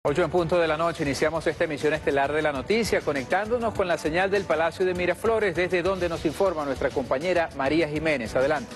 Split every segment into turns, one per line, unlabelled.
8 en punto de la noche, iniciamos esta emisión estelar de la noticia, conectándonos con la señal del Palacio de Miraflores, desde donde nos informa nuestra compañera María Jiménez. Adelante.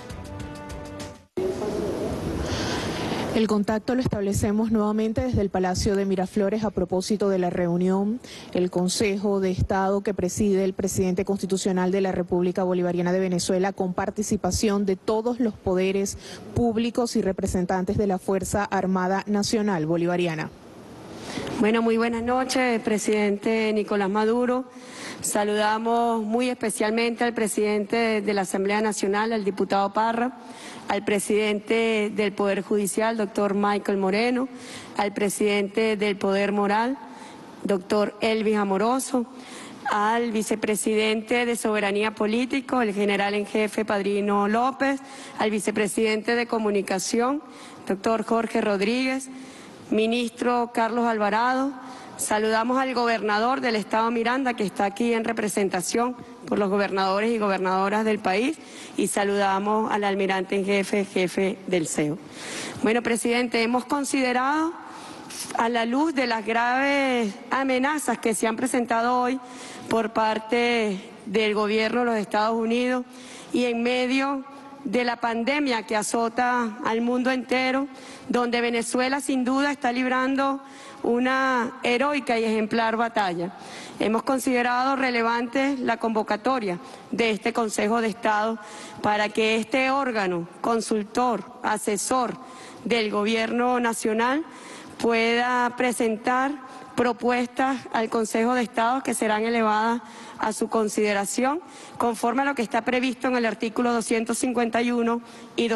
El contacto lo establecemos nuevamente desde el Palacio de Miraflores a propósito de la reunión, el Consejo de Estado que preside el presidente constitucional de la República Bolivariana de Venezuela, con participación de todos los poderes públicos y representantes de la Fuerza Armada Nacional Bolivariana.
Bueno, muy buenas noches, presidente Nicolás Maduro. Saludamos muy especialmente al presidente de la Asamblea Nacional, al diputado Parra, al presidente del Poder Judicial, doctor Michael Moreno, al presidente del Poder Moral, doctor Elvis Amoroso, al vicepresidente de Soberanía Político, el general en jefe Padrino López, al vicepresidente de Comunicación, doctor Jorge Rodríguez, ministro Carlos Alvarado. Saludamos al gobernador del estado Miranda, que está aquí en representación por los gobernadores y gobernadoras del país, y saludamos al almirante en jefe, jefe del CEO. Bueno, presidente, hemos considerado, a la luz de las graves amenazas que se han presentado hoy por parte del gobierno de los Estados Unidos y en medio de la pandemia que azota al mundo entero, donde Venezuela sin duda está librando una heroica y ejemplar batalla. Hemos considerado relevante la convocatoria de este Consejo de Estado para que este órgano consultor, asesor del Gobierno Nacional pueda presentar propuestas al Consejo de Estado que serán elevadas a su consideración conforme a lo que está previsto en el artículo 251 y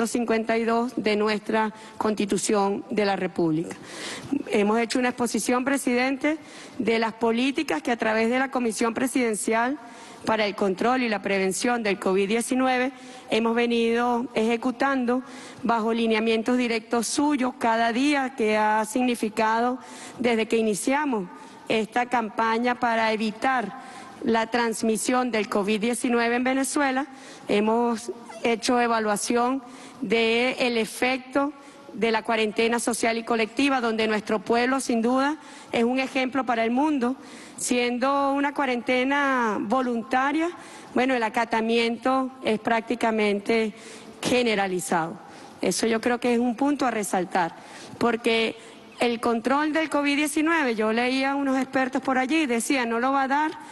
252 de nuestra Constitución de la República. Hemos hecho una exposición, presidente, de las políticas que a través de la Comisión Presidencial para el Control y la Prevención del COVID-19 hemos venido ejecutando bajo lineamientos directos suyos cada día, que ha significado desde que iniciamos esta campaña para evitar la transmisión del COVID-19 en Venezuela. Hemos hecho evaluación del efecto de la cuarentena social y colectiva, donde nuestro pueblo sin duda es un ejemplo para el mundo, siendo una cuarentena voluntaria. Bueno, el acatamiento es prácticamente generalizado. Eso yo creo que es un punto a resaltar, porque el control del COVID-19, yo leía a unos expertos por allí y decían, no lo va a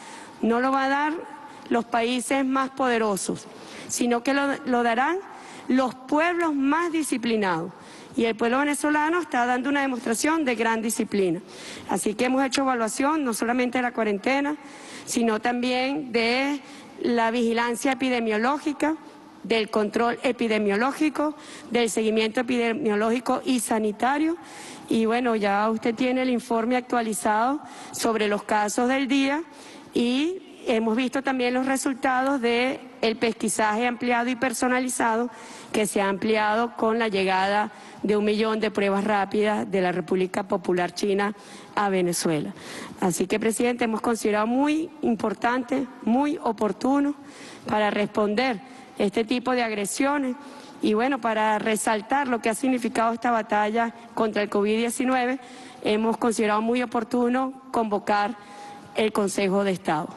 dar los países más poderosos, sino que lo darán los pueblos más disciplinados. Y el pueblo venezolano está dando una demostración de gran disciplina. Así que hemos hecho evaluación no solamente de la cuarentena, sino también de la vigilancia epidemiológica, del control epidemiológico, del seguimiento epidemiológico y sanitario. Y bueno, ya usted tiene el informe actualizado sobre los casos del día y hemos visto también los resultados del pesquisaje ampliado y personalizado que se ha ampliado con la llegada de 1 millón de pruebas rápidas de la República Popular China a Venezuela. Así que, presidente, hemos considerado muy importante, muy oportuno para responder este tipo de agresiones y, bueno, para resaltar lo que ha significado esta batalla contra el COVID-19, hemos considerado muy oportuno convocar el Consejo de Estado.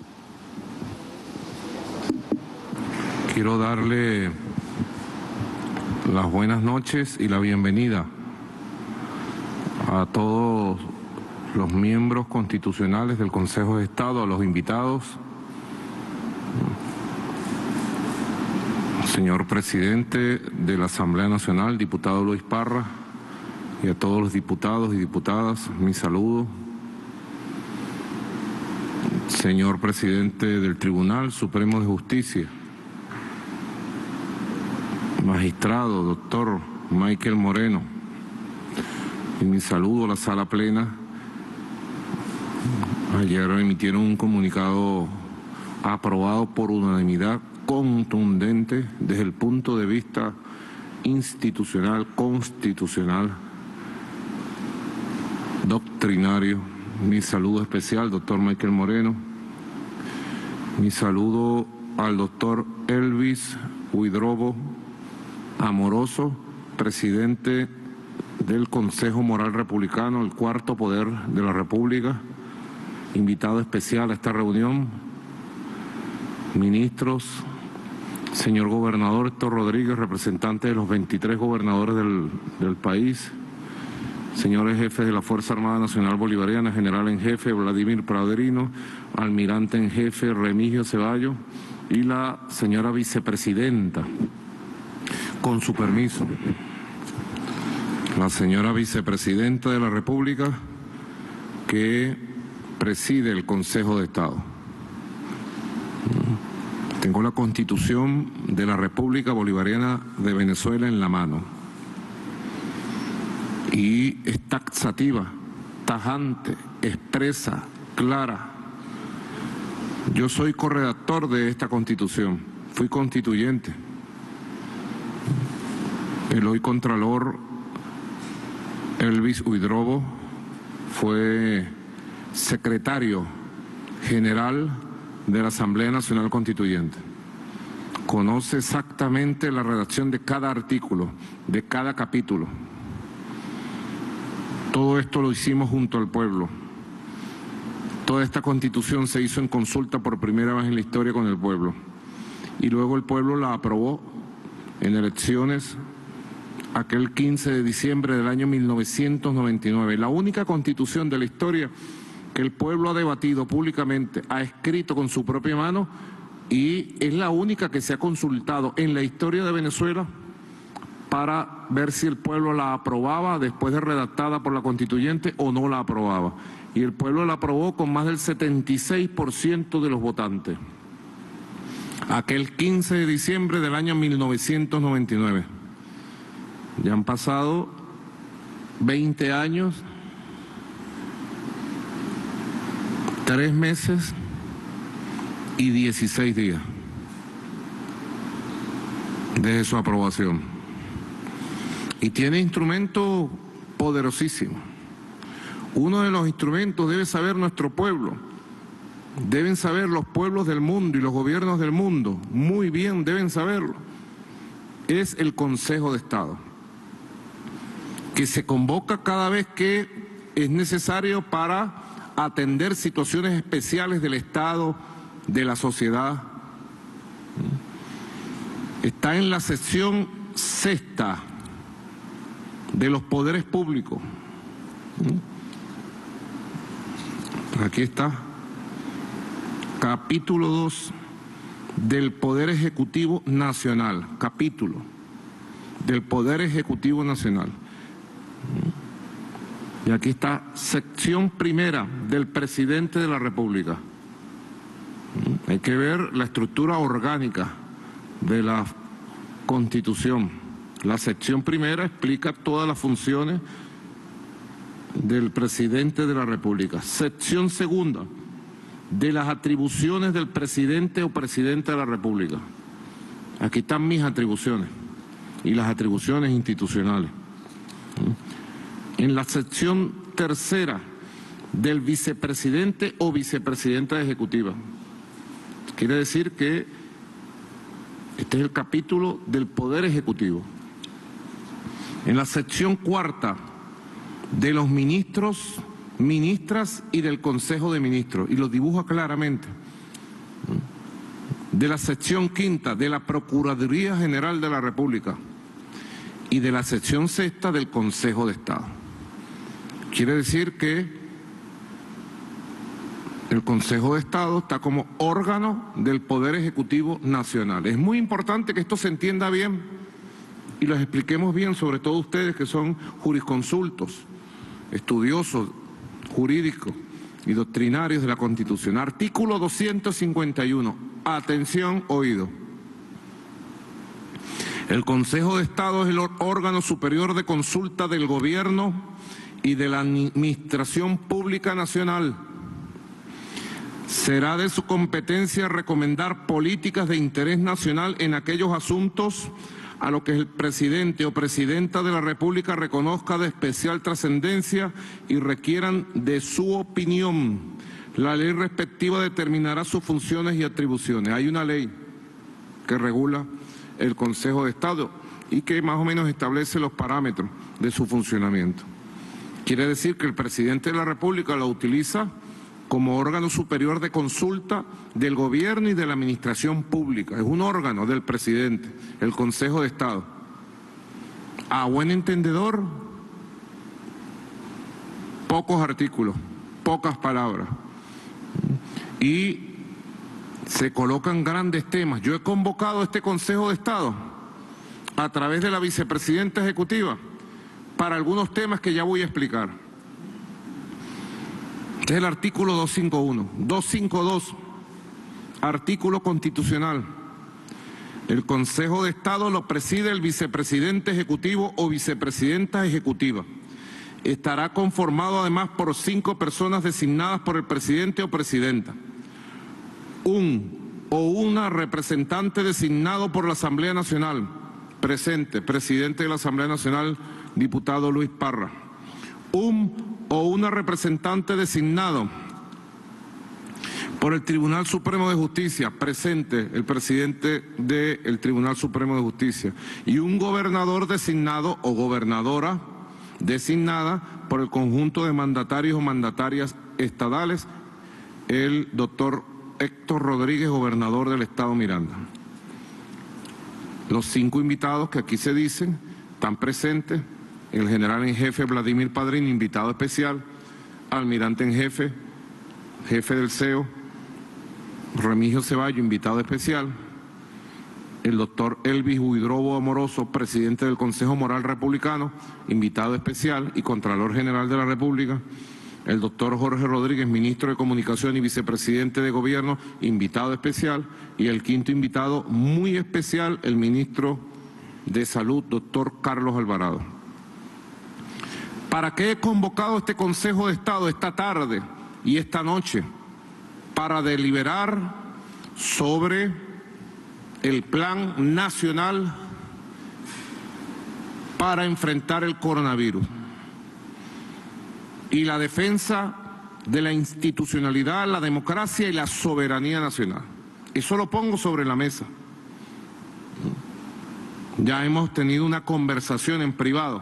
Quiero darle las buenas noches y la bienvenida a todos los miembros constitucionales del Consejo de Estado, a los invitados, señor presidente de la Asamblea Nacional, diputado Luis Parra, y a todos los diputados y diputadas, mi saludo. Señor presidente del Tribunal Supremo de Justicia, magistrado doctor Michael Moreno, y mi saludo a la sala plena. Ayer emitieron un comunicado aprobado por unanimidad contundente desde el punto de vista institucional, constitucional, doctrinario. Mi saludo especial, doctor Michael Moreno. Mi saludo al doctor Elvis Huidrobo Amoroso, presidente del Consejo Moral Republicano, el cuarto poder de la República, invitado especial a esta reunión, ministros, señor gobernador Héctor Rodríguez, representante de los 23 gobernadores del país, señores jefes de la Fuerza Armada Nacional Bolivariana, general en jefe Vladimir Praderino, almirante en jefe Remigio Ceballos y la señora vicepresidenta, con su permiso, la señora vicepresidenta de la República que preside el Consejo de Estado. Tengo la Constitución de la República Bolivariana de Venezuela en la mano y es taxativa, tajante, expresa, clara. Yo soy corredactor de esta Constitución, fui constituyente. El hoy Contralor Elvis Huidrobo fue secretario general de la Asamblea Nacional Constituyente. Conoce exactamente la redacción de cada artículo, de cada capítulo. Todo esto lo hicimos junto al pueblo. Toda esta Constitución se hizo en consulta por primera vez en la historia con el pueblo. Y luego el pueblo la aprobó en elecciones aquel 15 de diciembre del año 1999. La única Constitución de la historia que el pueblo ha debatido públicamente, ha escrito con su propia mano y es la única que se ha consultado en la historia de Venezuela para ver si el pueblo la aprobaba después de redactada por la constituyente o no la aprobaba. Y el pueblo la aprobó con más del 76% de los votantes. Aquel 15 de diciembre del año 1999. Ya han pasado 20 años, 3 meses y 16 días desde su aprobación. Y tiene instrumentos poderosísimos. Uno de los instrumentos debe saber nuestro pueblo, deben saber los pueblos del mundo y los gobiernos del mundo, muy bien deben saberlo, es el Consejo de Estado, que se convoca cada vez que es necesario para atender situaciones especiales del Estado, de la sociedad. Está en la sección 6ª de los poderes públicos. Aquí está. Capítulo 2 del Poder Ejecutivo Nacional. Capítulo del Poder Ejecutivo Nacional. Y aquí está sección 1ª del presidente de la República. Hay que ver la estructura orgánica de la Constitución. La sección 1ª explica todas las funciones del presidente de la República. Sección 2ª de las atribuciones del presidente o presidenta de la República. Aquí están mis atribuciones y las atribuciones institucionales. En la sección 3ª del vicepresidente o vicepresidenta ejecutiva. Quiere decir que este es el capítulo del Poder Ejecutivo. En la sección 4ª de los ministros, ministras y del Consejo de Ministros, y lo dibuja claramente. De la sección 5ª de la Procuraduría General de la República y de la sección 6ª del Consejo de Estado. Quiere decir que el Consejo de Estado está como órgano del Poder Ejecutivo Nacional. Es muy importante que esto se entienda bien y lo expliquemos bien, sobre todo ustedes que son jurisconsultos, estudiosos jurídicos y doctrinarios de la Constitución. Artículo 251. Atención, oído. El Consejo de Estado es el órgano superior de consulta del Gobierno y de la Administración Pública Nacional. Será de su competencia recomendar políticas de interés nacional en aquellos asuntos a los que el presidente o presidenta de la República reconozca de especial trascendencia y requieran de su opinión. La ley respectiva determinará sus funciones y atribuciones. Hay una ley que regula el Consejo de Estado y que más o menos establece los parámetros de su funcionamiento. Quiere decir que el presidente de la República lo utiliza como órgano superior de consulta del gobierno y de la administración pública. Es un órgano del presidente, el Consejo de Estado. A buen entendedor, pocos artículos, pocas palabras. Y se colocan grandes temas. Yo he convocado a este Consejo de Estado a través de la vicepresidenta ejecutiva para algunos temas que ya voy a explicar. Este es el artículo 251. 252, artículo constitucional. El Consejo de Estado lo preside el vicepresidente ejecutivo o vicepresidenta ejecutiva. Estará conformado además por 5 personas designadas por el presidente o presidenta. Un o una representante designado por la Asamblea Nacional. Presente, presidente de la Asamblea Nacional, diputado Luis Parra. Un o una representante designado por el Tribunal Supremo de Justicia, presente el presidente del Tribunal Supremo de Justicia, y un gobernador designado o gobernadora designada por el conjunto de mandatarios o mandatarias estadales, el doctor Héctor Rodríguez, gobernador del Estado Miranda. Los 5 invitados que aquí se dicen están presentes: el general en jefe Vladimir Padrín, invitado especial; almirante en jefe, jefe del CEO, Remigio Ceballos, invitado especial; el doctor Elvis Huidrobo Amoroso, presidente del Consejo Moral Republicano, invitado especial y Contralor General de la República; el doctor Jorge Rodríguez, ministro de Comunicación y vicepresidente de Gobierno, invitado especial; y el 5º invitado muy especial, el ministro de Salud, doctor Carlos Alvarado. ¿Para qué he convocado este Consejo de Estado esta tarde y esta noche? Para deliberar sobre el Plan Nacional para enfrentar el coronavirus y la defensa de la institucionalidad, la democracia y la soberanía nacional. Eso lo pongo sobre la mesa. Ya hemos tenido una conversación en privado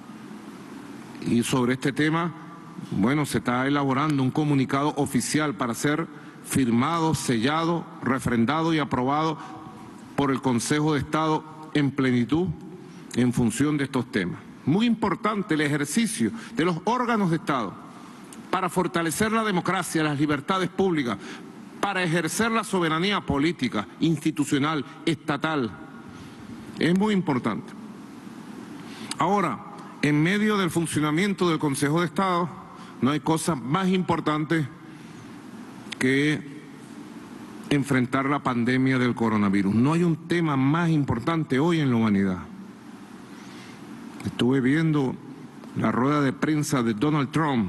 y sobre este tema, bueno, se está elaborando un comunicado oficial para ser firmado, sellado, refrendado y aprobado por el Consejo de Estado en plenitud en función de estos temas. Muy importante el ejercicio de los órganos de Estado para fortalecer la democracia, las libertades públicas, para ejercer la soberanía política, institucional, estatal. Es muy importante. Ahora, en medio del funcionamiento del Consejo de Estado, no hay cosa más importante que enfrentar la pandemia del coronavirus. No hay un tema más importante hoy en la humanidad. Estuve viendo la rueda de prensa de Donald Trump,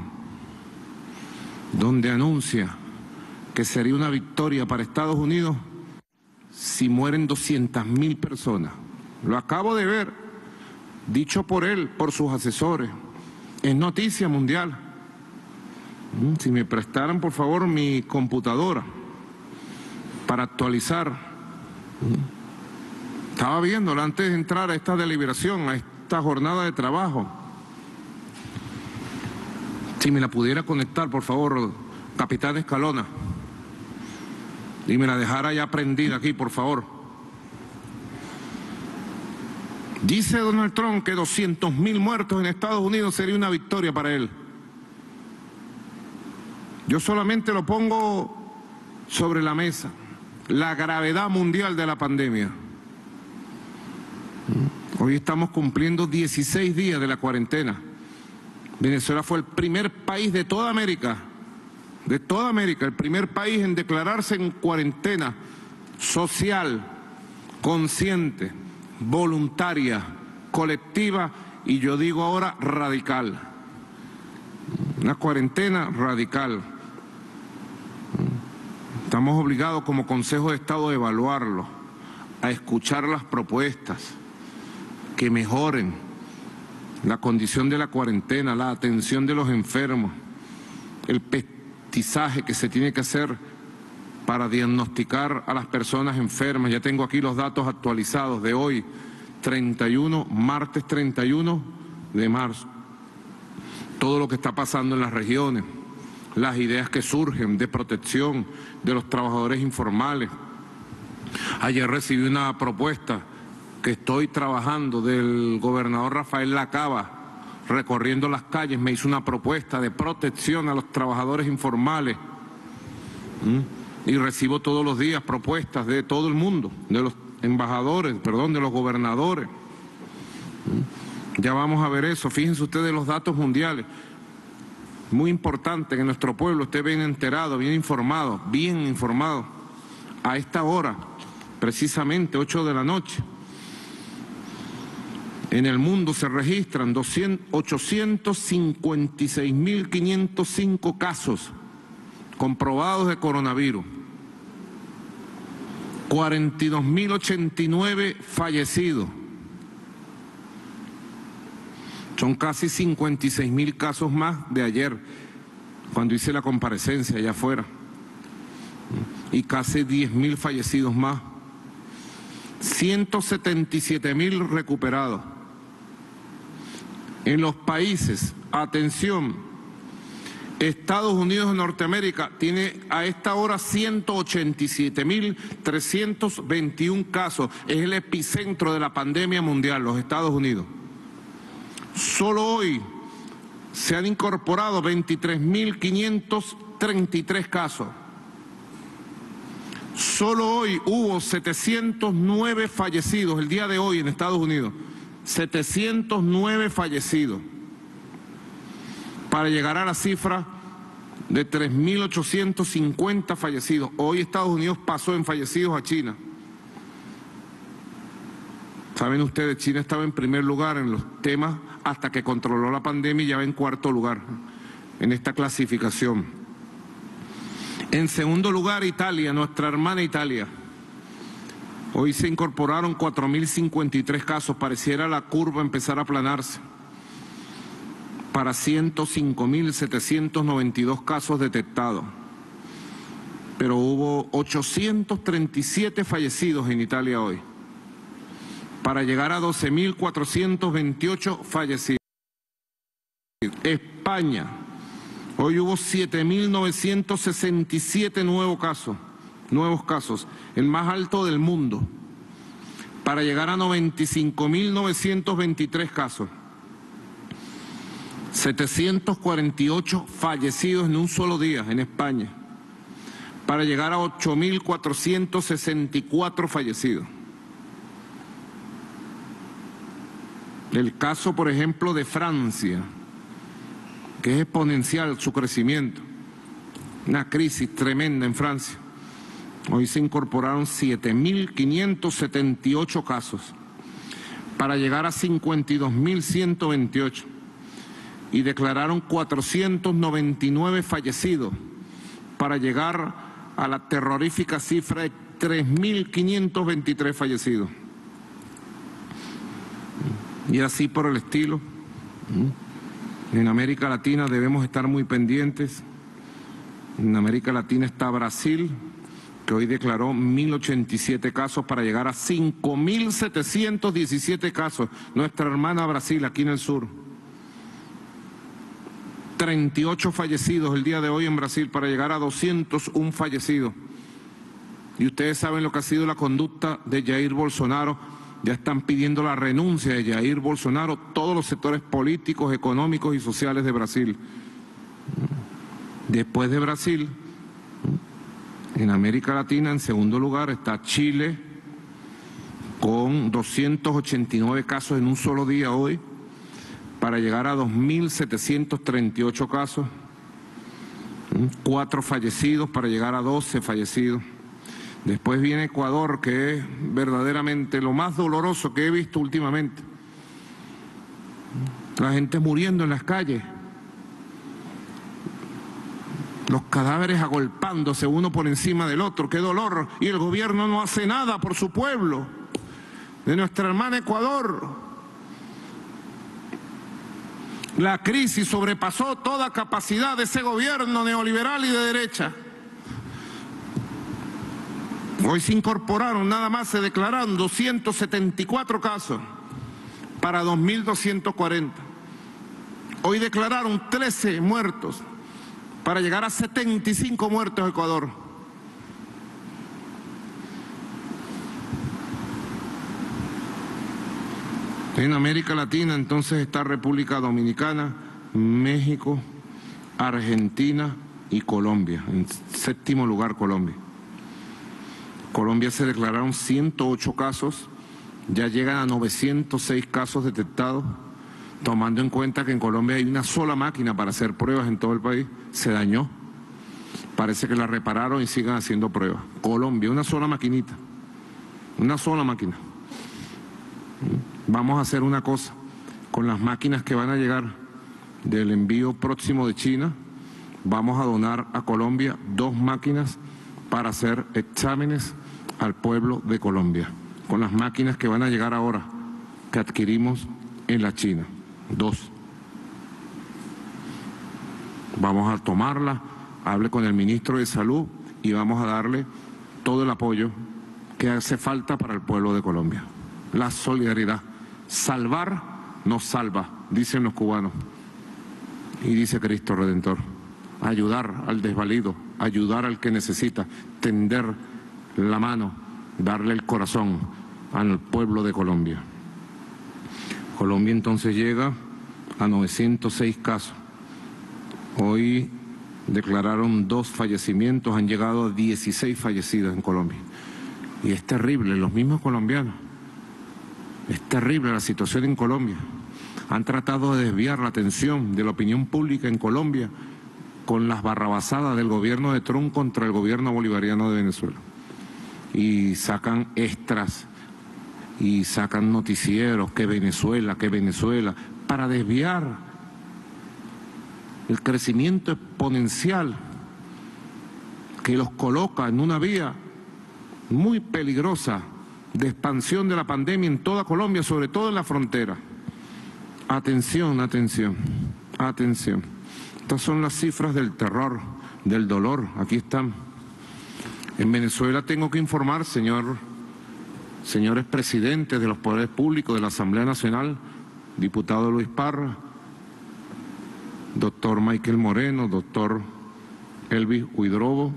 donde anuncia que sería una victoria para Estados Unidos si mueren 200.000 personas. Lo acabo de ver, dicho por él, por sus asesores. Es noticia mundial. Si me prestaran, por favor, mi computadora para actualizar. Estaba viéndola antes de entrar a esta deliberación, a esta jornada de trabajo. Si me la pudiera conectar, por favor, capitán Escalona, y me la dejara ya prendida aquí, por favor. Dice Donald Trump que 200.000 muertos en Estados Unidos sería una victoria para él. Yo solamente lo pongo sobre la mesa, la gravedad mundial de la pandemia. Hoy estamos cumpliendo 16 días de la cuarentena. Venezuela fue el primer país de toda América, el primer país en declararse en cuarentena social, consciente, voluntaria, colectiva y yo digo ahora radical. Una cuarentena radical. Estamos obligados como Consejo de Estado a evaluarlo, a escuchar las propuestas que mejoren la condición de la cuarentena, la atención de los enfermos, el pesquisaje que se tiene que hacer para diagnosticar a las personas enfermas. Ya tengo aquí los datos actualizados de hoy. martes 31 de marzo. Todo lo que está pasando en las regiones, las ideas que surgen de protección de los trabajadores informales. Ayer recibí una propuesta que estoy trabajando del gobernador Rafael Lacaba, recorriendo las calles, me hizo una propuesta de protección a los trabajadores informales. Y recibo todos los días propuestas de todo el mundo, de los embajadores, de los gobernadores. Ya vamos a ver eso. Fíjense ustedes los datos mundiales. Muy importante que nuestro pueblo esté bien enterado, bien informado. A esta hora, precisamente 8 de la noche. En el mundo se registran 856.505 casos comprobados de coronavirus, 42.089 fallecidos. Son casi 56.000 casos más de ayer, cuando hice la comparecencia allá afuera. Y casi 10.000 fallecidos más. 177.000 recuperados. En los países, atención, Estados Unidos de Norteamérica tiene a esta hora 187.321 casos. Es el epicentro de la pandemia mundial, los Estados Unidos. Solo hoy se han incorporado 23.533 casos. Solo hoy hubo 709 fallecidos, el día de hoy en Estados Unidos. 709 fallecidos, para llegar a la cifra de 3.850 fallecidos. Hoy Estados Unidos pasó en fallecidos a China. Saben ustedes, China estaba en primer lugar en los temas hasta que controló la pandemia y ya va en cuarto lugar en esta clasificación. En segundo lugar, Italia, nuestra hermana Italia. Hoy se incorporaron 4.053 casos, pareciera la curva empezar a aplanarse, para 105.792 casos detectados. Pero hubo 837 fallecidos en Italia hoy, para llegar a 12.428 fallecidos. España, hoy hubo 7.967 nuevos casos, el más alto del mundo, para llegar a 95.923 casos. 748 fallecidos en un solo día en España, para llegar a 8.464 fallecidos. El caso, por ejemplo, de Francia, que es exponencial su crecimiento, una crisis tremenda en Francia. Hoy se incorporaron 7.578 casos, para llegar a 52.128, y declararon 499 fallecidos, para llegar a la terrorífica cifra de 3.523 fallecidos. Y así por el estilo. En América Latina debemos estar muy pendientes. En América Latina está Brasil, que hoy declaró 1.087 casos para llegar a 5.717 casos. Nuestra hermana Brasil, aquí en el sur. 38 fallecidos el día de hoy en Brasil para llegar a 201 fallecidos. Y ustedes saben lo que ha sido la conducta de Jair Bolsonaro. Ya están pidiendo la renuncia de Jair Bolsonaro todos los sectores políticos, económicos y sociales de Brasil. Después de Brasil, en América Latina, en segundo lugar, está Chile, con 289 casos en un solo día hoy, para llegar a 2.738 casos, 4 fallecidos para llegar a 12 fallecidos. Después viene Ecuador, que es verdaderamente lo más doloroso que he visto últimamente. La gente muriendo en las calles, los cadáveres agolpándose uno por encima del otro. ¡Qué dolor! Y el gobierno no hace nada por su pueblo, de nuestra hermana Ecuador. La crisis sobrepasó toda capacidad de ese gobierno neoliberal y de derecha. Hoy se incorporaron, nada más se declararon 274 casos para 2.240. Hoy declararon 13 muertos para llegar a 75 muertos en Ecuador. En América Latina entonces está República Dominicana, México, Argentina y Colombia. En séptimo lugar Colombia. Colombia se declararon 108 casos, ya llegan a 906 casos detectados, tomando en cuenta que en Colombia hay una sola máquina para hacer pruebas en todo el país, se dañó. Parece que la repararon y siguen haciendo pruebas. Colombia, una sola maquinita, una sola máquina. Vamos a hacer una cosa, con las máquinas que van a llegar del envío próximo de China, vamos a donar a Colombia 2 máquinas para hacer exámenes al pueblo de Colombia, con las máquinas que van a llegar ahora, que adquirimos en la China, 2. Vamos a tomarla, hable con el ministro de Salud y vamos a darle todo el apoyo que hace falta para el pueblo de Colombia. La solidaridad. Salvar nos salva, dicen los cubanos. Y dice Cristo Redentor. Ayudar al desvalido, ayudar al que necesita, tender la mano, darle el corazón al pueblo de Colombia. Colombia entonces llega a 906 casos. Hoy declararon 2 fallecimientos, han llegado a 16 fallecidos en Colombia. Y es terrible, los mismos colombianos. Es terrible la situación en Colombia. Han tratado de desviar la atención de la opinión pública en Colombia con las barrabasadas del gobierno de Trump contra el gobierno bolivariano de Venezuela. Y sacan extras y sacan noticieros, que Venezuela, para desviar el crecimiento exponencial que los coloca en una vía muy peligrosa de expansión de la pandemia en toda Colombia, sobre todo en la frontera. Atención, atención, atención. Estas son las cifras del terror, del dolor. Aquí están. En Venezuela tengo que informar, señores presidentes de los poderes públicos de la Asamblea Nacional, diputado Luis Parra, doctor Michael Moreno, doctor Elvis Huidrobo,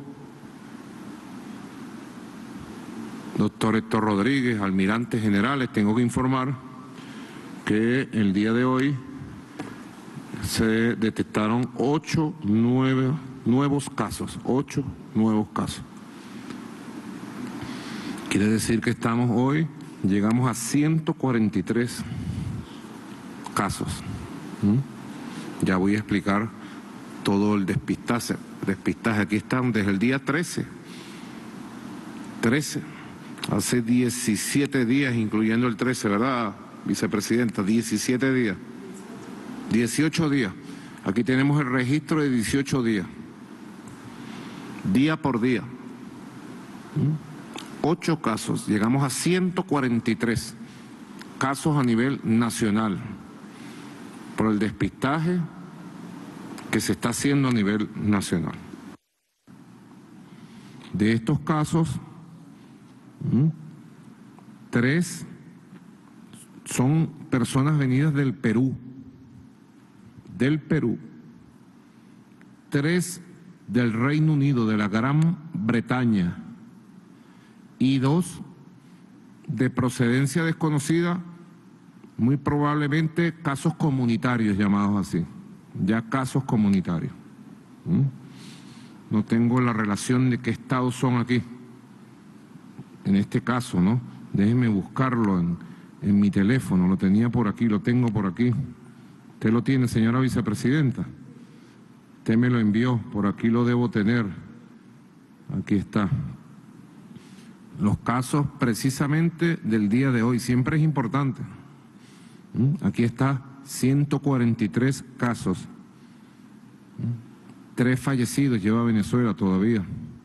doctor Héctor Rodríguez, almirantes generales, tengo que informar que el día de hoy se detectaron 8 nuevos casos, 8 nuevos casos. Quiere decir que estamos hoy, llegamos a 143 casos. Ya voy a explicar todo el despistaje. Aquí están desde el día 13. Hace 17 días, incluyendo el 13, ¿verdad, vicepresidenta? 17 días. 18 días. Aquí tenemos el registro de 18 días. Día por día. 8 casos. Llegamos a 143 casos a nivel nacional por el despistaje que se está haciendo a nivel nacional. De estos casos, 3 son personas venidas del Perú. 3 del Reino Unido, de la Gran Bretaña, y 2 de procedencia desconocida, muy probablemente casos comunitarios llamados así, ya casos comunitarios. No tengo la relación de qué estados son aquí. En este caso, ¿no? Déjeme buscarlo en mi teléfono, lo tenía por aquí, lo tengo por aquí. Usted lo tiene, señora vicepresidenta. Usted me lo envió, por aquí lo debo tener. Aquí está. Los casos precisamente del día de hoy, siempre es importante. Aquí está, 143 casos. 3 fallecidos lleva Venezuela todavía.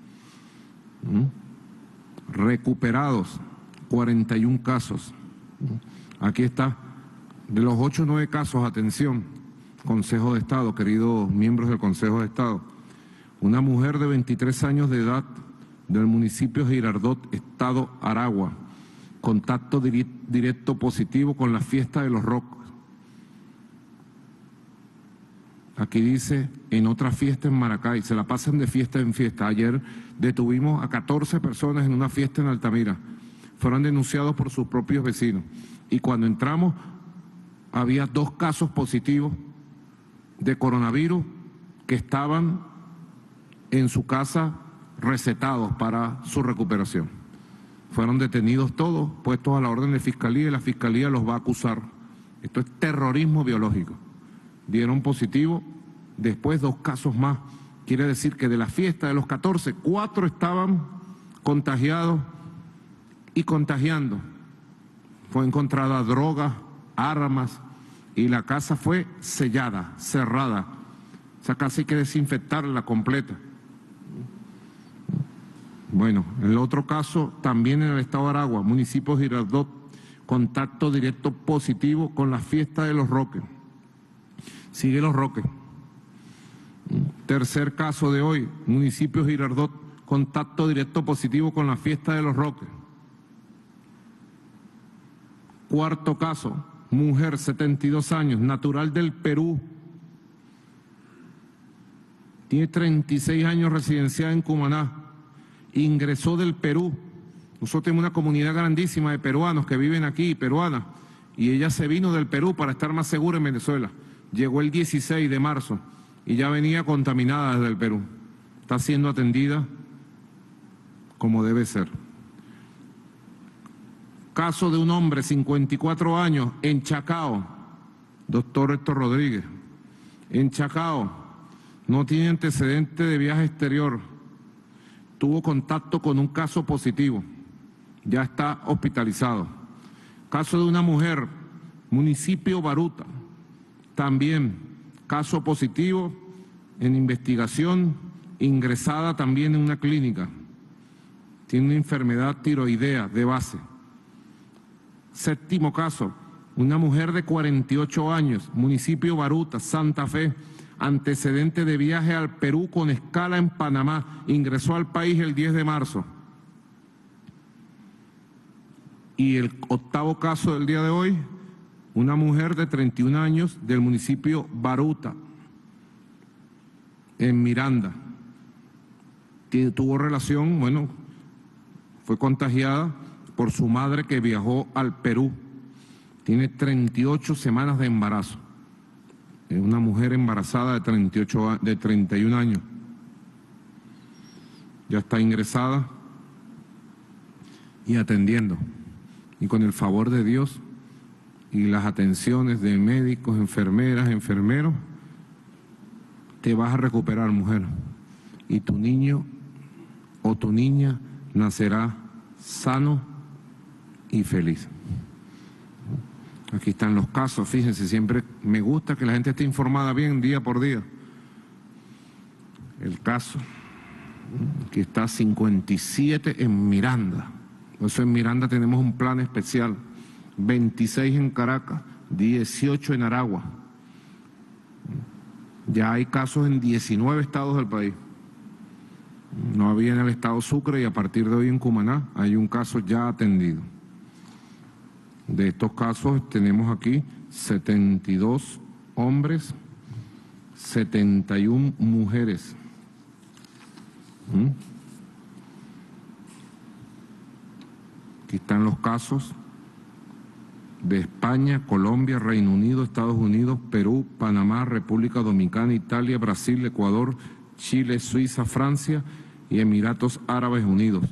Recuperados, 41 casos. Aquí está, de los 8 o 9 casos, atención, Consejo de Estado, queridos miembros del Consejo de Estado, una mujer de 23 años de edad del municipio Girardot, Estado Aragua. Contacto directo positivo con la fiesta de los Roques. Aquí dice, en otra fiesta en Maracay, se la pasan de fiesta en fiesta. Ayer detuvimos a 14 personas en una fiesta en Altamira. Fueron denunciados por sus propios vecinos. Y cuando entramos, había 2 casos positivos de coronavirus que estaban en su casa recetados para su recuperación. Fueron detenidos todos, puestos a la orden de fiscalía y la fiscalía los va a acusar. Esto es terrorismo biológico. Dieron positivo, después 2 casos más. Quiere decir que de la fiesta de los 14, 4 estaban contagiados y contagiando. Fue encontrada droga, armas y la casa fue sellada, cerrada. Esa casa hay que desinfectarla completa. Bueno, el otro caso también en el estado de Aragua, municipio Girardot, contacto directo positivo con la fiesta de los Roques. Sigue los Roques. Tercer caso de hoy, municipio Girardot, contacto directo positivo con la fiesta de los Roques. Cuarto caso, mujer, 72 años, natural del Perú. Tiene 36 años residenciada en Cumaná. Ingresó del Perú. Nosotros tenemos una comunidad grandísima de peruanos que viven aquí, peruanas, y ella se vino del Perú para estar más segura en Venezuela. Llegó el 16 de marzo y ya venía contaminada desde el Perú. Está siendo atendida como debe ser. Caso de un hombre, 54 años, en Chacao, doctor Héctor Rodríguez. En Chacao, no tiene antecedente de viaje exterior. Tuvo contacto con un caso positivo, ya está hospitalizado. Caso de una mujer, municipio Baruta, también caso positivo en investigación, ingresada también en una clínica. Tiene una enfermedad tiroidea de base. Séptimo caso, una mujer de 48 años, municipio Baruta, Santa Fe, antecedente de viaje al Perú con escala en Panamá, ingresó al país el 10 de marzo. Y el octavo caso del día de hoy, una mujer de 31 años del municipio Baruta, en Miranda. Tuvo relación, bueno, fue contagiada por su madre que viajó al Perú. Tiene 38 semanas de embarazo. Es una mujer embarazada de 31 años. Ya está ingresada y atendiendo. Y con el favor de Dios y las atenciones de médicos, enfermeras, enfermeros, te vas a recuperar, mujer. Y tu niño o tu niña nacerá sano y feliz. Aquí están los casos, fíjense, siempre me gusta que la gente esté informada bien día por día. El caso, que está 57 en Miranda. Por eso en Miranda tenemos un plan especial. 26 en Caracas, 18 en Aragua. Ya hay casos en 19 estados del país. No había en el estado Sucre y a partir de hoy en Cumaná hay un caso ya atendido. De estos casos tenemos aquí 72 hombres, 71 mujeres. Aquí están los casos de España, Colombia, Reino Unido, Estados Unidos, Perú, Panamá, República Dominicana, Italia, Brasil, Ecuador, Chile, Suiza, Francia y Emiratos Árabes Unidos.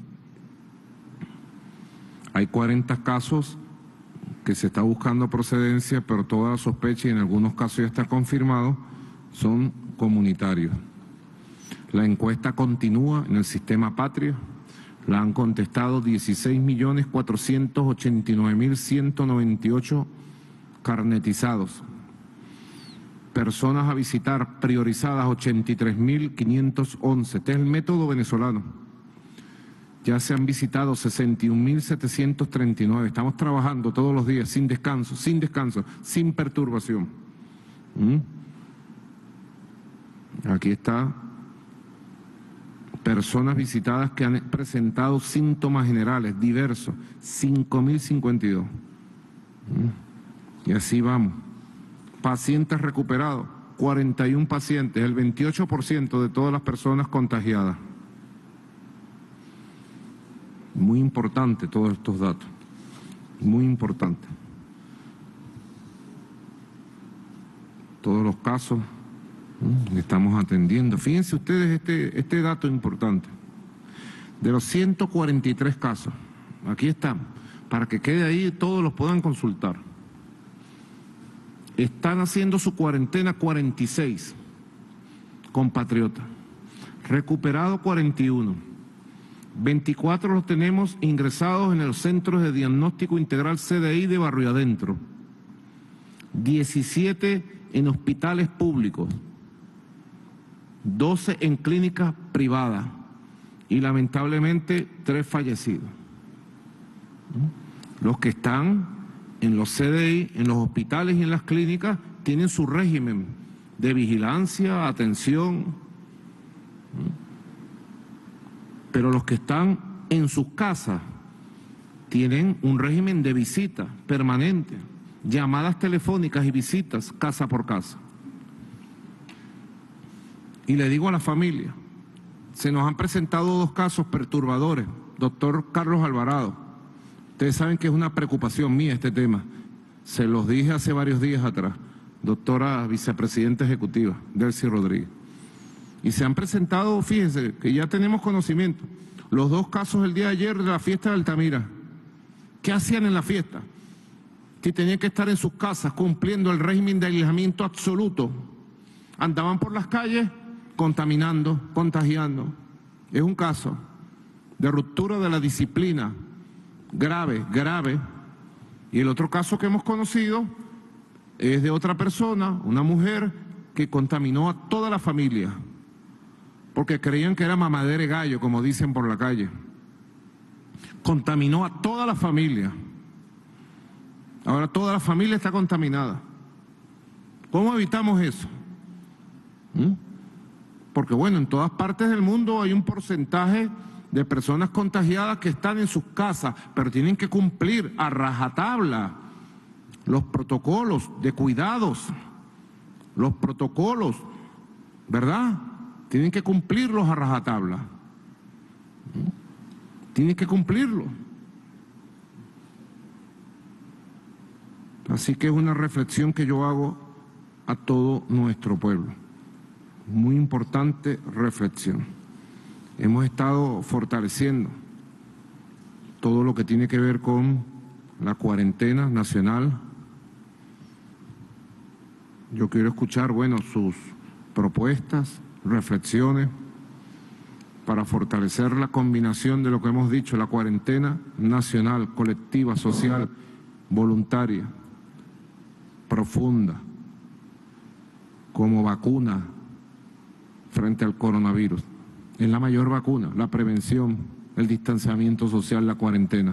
Hay 40 casos que se está buscando procedencia, pero toda la sospecha, y en algunos casos ya está confirmado, son comunitarios. La encuesta continúa en el sistema Patria. La han contestado 16.489.198 carnetizados. Personas a visitar priorizadas 83.511. Este es el método venezolano. Ya se han visitado 61.739. Estamos trabajando todos los días sin descanso, sin perturbación. Aquí está personas visitadas que han presentado síntomas generales diversos, 5.052. Y así vamos. Pacientes recuperados, 41 pacientes, el 28% de todas las personas contagiadas. Muy importante todos estos datos, muy importante. Todos los casos que estamos atendiendo. Fíjense ustedes este dato importante. De los 143 casos, aquí están, para que quede ahí y todos los puedan consultar. Están haciendo su cuarentena 46 compatriotas, recuperados 41, 24 los tenemos ingresados en los centros de diagnóstico integral CDI de Barrio Adentro, 17 en hospitales públicos, 12 en clínicas privadas y lamentablemente 3 fallecidos. Los que están en los CDI, en los hospitales y en las clínicas tienen su régimen de vigilancia, atención, pero los que están en sus casas tienen un régimen de visita permanente, llamadas telefónicas y visitas casa por casa. Y le digo a la familia, se nos han presentado 2 casos perturbadores. Doctor Carlos Alvarado, ustedes saben que es una preocupación mía este tema. Se los dije hace varios días atrás. Doctora vicepresidenta ejecutiva, Delcy Rodríguez. Y se han presentado, fíjense, que ya tenemos conocimiento, los 2 casos el día de ayer de la fiesta de Altamira. ¿Qué hacían en la fiesta? Que tenían que estar en sus casas cumpliendo el régimen de aislamiento absoluto. Andaban por las calles contaminando, contagiando. Es un caso de ruptura de la disciplina grave, grave. Y el otro caso que hemos conocido es de otra persona, una mujer que contaminó a toda la familia, porque creían que era mamadera de gallo, como dicen por la calle. Contaminó a toda la familia. Ahora toda la familia está contaminada. ¿Cómo evitamos eso? Porque bueno, en todas partes del mundo hay un porcentaje de personas contagiadas que están en sus casas, pero tienen que cumplir a rajatabla los protocolos de cuidados, los protocolos, ¿verdad? Tienen que cumplirlos a rajatabla. Tienen que cumplirlo. Así que es una reflexión que yo hago a todo nuestro pueblo. Muy importante reflexión. Hemos estado fortaleciendo todo lo que tiene que ver con la cuarentena nacional. Yo quiero escuchar, bueno, sus propuestas, reflexiones para fortalecer la combinación de lo que hemos dicho, la cuarentena nacional, colectiva, social, voluntaria, profunda, como vacuna frente al coronavirus. Es la mayor vacuna, la prevención, el distanciamiento social, la cuarentena.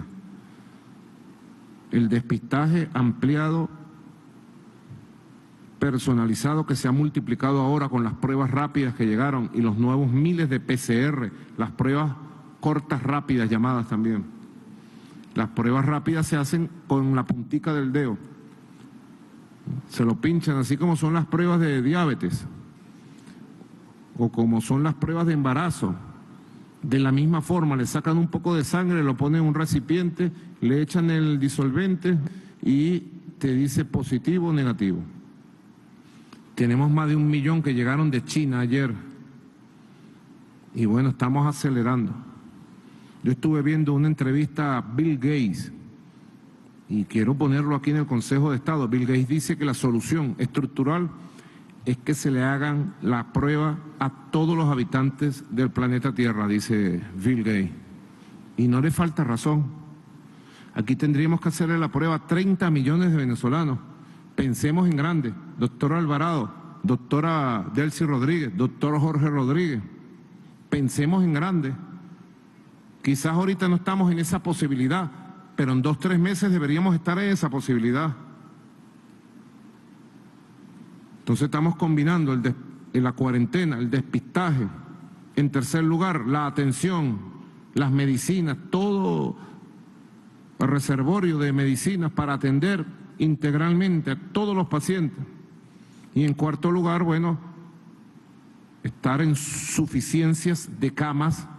El despistaje ampliado, personalizado, que se ha multiplicado ahora con las pruebas rápidas que llegaron y los nuevos miles de PCR, las pruebas cortas rápidas llamadas también. Las pruebas rápidas se hacen con la puntica del dedo. Se lo pinchan, así como son las pruebas de diabetes o como son las pruebas de embarazo. De la misma forma, le sacan un poco de sangre, lo ponen en un recipiente, le echan el disolvente y te dice positivo o negativo. Tenemos más de 1 millón que llegaron de China ayer. Y bueno, estamos acelerando. Yo estuve viendo una entrevista a Bill Gates y quiero ponerlo aquí en el Consejo de Estado. Bill Gates dice que la solución estructural es que se le hagan la prueba a todos los habitantes del planeta Tierra, dice Bill Gates. Y no le falta razón. Aquí tendríamos que hacerle la prueba a 30 millones de venezolanos. Pensemos en grande. Doctor Alvarado, doctora Delcy Rodríguez, doctor Jorge Rodríguez. Pensemos en grande. Quizás ahorita no estamos en esa posibilidad, pero en 2 o 3 meses deberíamos estar en esa posibilidad. Entonces estamos combinando la cuarentena, el despistaje, En tercer lugar, la atención, las medicinas, todo el reservorio de medicinas para atender integralmente a todos los pacientes. Y en cuarto lugar, bueno, estar en suficiencias de camas,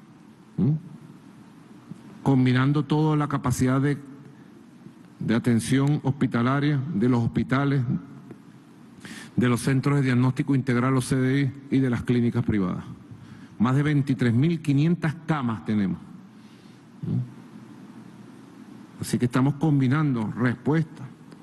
combinando toda la capacidad de atención hospitalaria de los hospitales, de los centros de diagnóstico integral, los CDI, y de las clínicas privadas. Más de 23.500 camas tenemos. Así que estamos combinando respuesta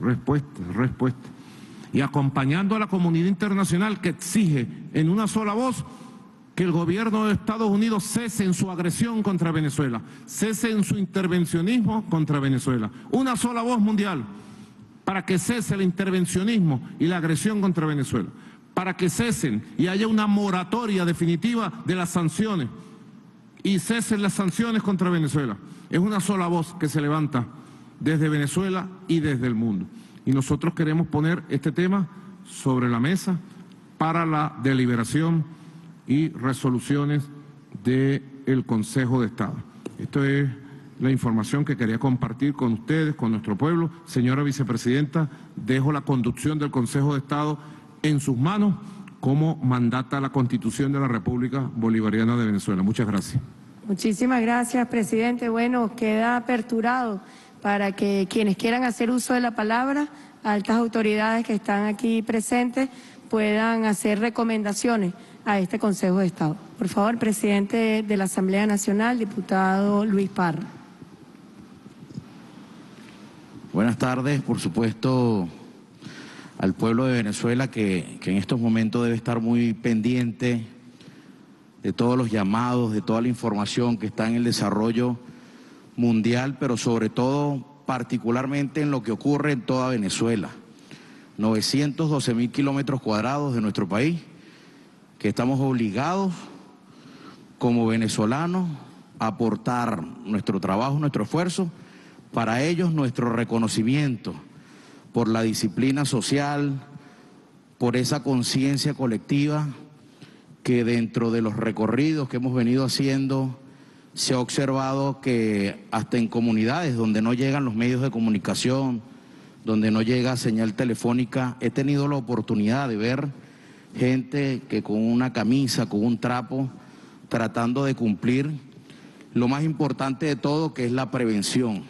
y acompañando a la comunidad internacional que exige en una sola voz que el gobierno de Estados Unidos cese en su agresión contra Venezuela, cese en su intervencionismo contra Venezuela. Una sola voz mundial para que cese el intervencionismo y la agresión contra Venezuela, para que cesen y haya una moratoria definitiva de las sanciones y cesen las sanciones contra Venezuela. Es una sola voz que se levanta desde Venezuela y desde el mundo. Y nosotros queremos poner este tema sobre la mesa para la deliberación y resoluciones del Consejo de Estado. Esto es la información que quería compartir con ustedes, con nuestro pueblo. Señora Vicepresidenta, dejo la conducción del Consejo de Estado en sus manos, como mandata la Constitución de la República Bolivariana de Venezuela. Muchas gracias.
Muchísimas gracias, presidente. Bueno, queda aperturado para que quienes quieran hacer uso de la palabra, altas autoridades que están aquí presentes, puedan hacer recomendaciones a este Consejo de Estado. Por favor, presidente de la Asamblea Nacional, diputado Luis Parra.
Buenas tardes, por supuesto, al pueblo de Venezuela que en estos momentos debe estar muy pendiente de todos los llamados, de toda la información que está en el desarrollo mundial, pero sobre todo particularmente en lo que ocurre en toda Venezuela. 912.000 kilómetros cuadrados de nuestro país, que estamos obligados como venezolanos a aportar nuestro trabajo, nuestro esfuerzo, para ellos nuestro reconocimiento por la disciplina social, por esa conciencia colectiva que dentro de los recorridos que hemos venido haciendo se ha observado que hasta en comunidades donde no llegan los medios de comunicación, donde no llega señal telefónica, he tenido la oportunidad de ver gente que con una camisa, con un trapo, tratando de cumplir lo más importante de todo, que es la prevención.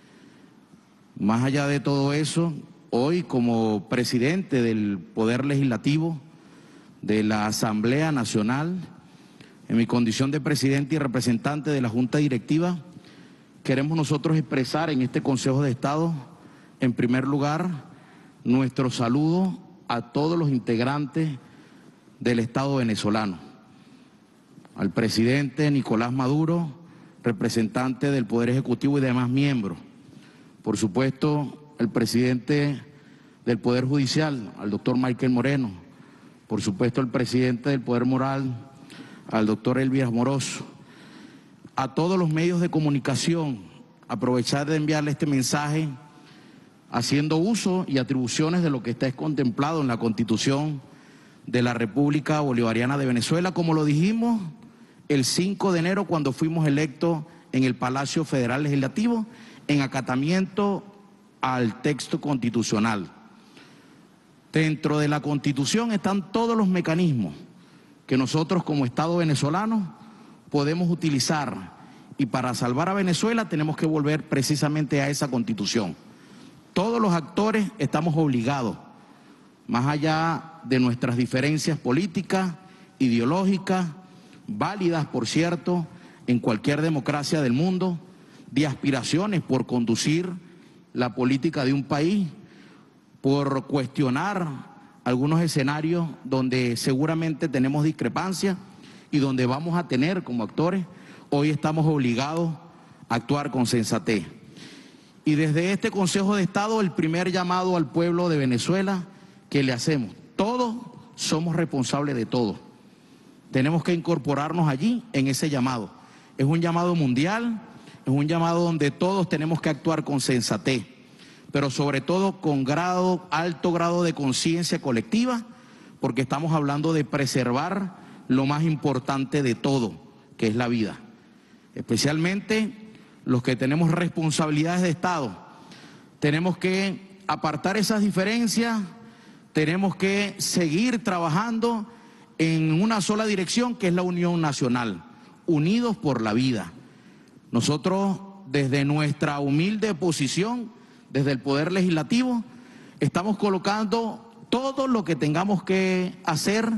Más allá de todo eso, hoy como presidente del Poder Legislativo de la Asamblea Nacional, en mi condición de presidente y representante de la Junta Directiva, queremos nosotros expresar en este Consejo de Estado, en primer lugar, nuestro saludo a todos los integrantes del Estado venezolano, al presidente Nicolás Maduro, representante del Poder Ejecutivo y demás miembros, por supuesto, el presidente del Poder Judicial, al doctor Michael Moreno, por supuesto, el presidente del Poder Moral, al doctor Elvis Amoroso, a todos los medios de comunicación, aprovechar de enviarle este mensaje haciendo uso y atribuciones de lo que está contemplado en la Constitución de la República Bolivariana de Venezuela, como lo dijimos el 5 de enero cuando fuimos electos en el Palacio Federal Legislativo, en acatamiento al texto constitucional. Dentro de la Constitución están todos los mecanismos que nosotros como Estado venezolano podemos utilizar, y para salvar a Venezuela tenemos que volver precisamente a esa Constitución. Todos los actores estamos obligados, más allá de nuestras diferencias políticas, ideológicas, válidas por cierto, en cualquier democracia del mundo, de aspiraciones por conducir la política de un país, por cuestionar algunos escenarios donde seguramente tenemos discrepancias y donde vamos a tener como actores, hoy estamos obligados a actuar con sensatez. Y desde este Consejo de Estado, el primer llamado al pueblo de Venezuela que le hacemos: todos somos responsables de todo. Tenemos que incorporarnos allí en ese llamado. Es un llamado mundial, es un llamado donde todos tenemos que actuar con sensatez, pero sobre todo con alto grado de conciencia colectiva, porque estamos hablando de preservar lo más importante de todo, que es la vida. Especialmente los que tenemos responsabilidades de Estado. Tenemos que apartar esas diferencias, tenemos que seguir trabajando en una sola dirección, que es la unión nacional, unidos por la vida. Nosotros, desde nuestra humilde posición, desde el Poder Legislativo, estamos colocando todo lo que tengamos que hacer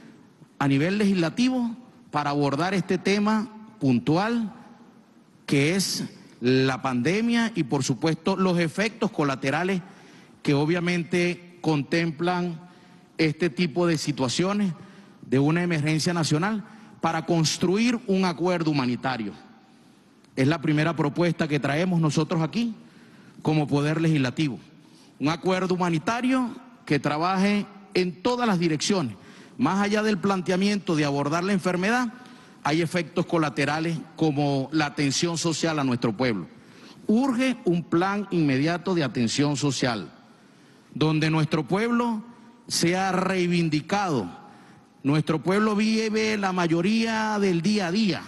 a nivel legislativo para abordar este tema puntual, que es la pandemia y, por supuesto, los efectos colaterales que obviamente contemplan este tipo de situaciones de una emergencia nacional, para construir un acuerdo humanitario. Es la primera propuesta que traemos nosotros aquí como Poder Legislativo. Un acuerdo humanitario que trabaje en todas las direcciones. Más allá del planteamiento de abordar la enfermedad, hay efectos colaterales como la atención social a nuestro pueblo. Urge un plan inmediato de atención social, donde nuestro pueblo sea reivindicado. Nuestro pueblo vive la mayoría del día a día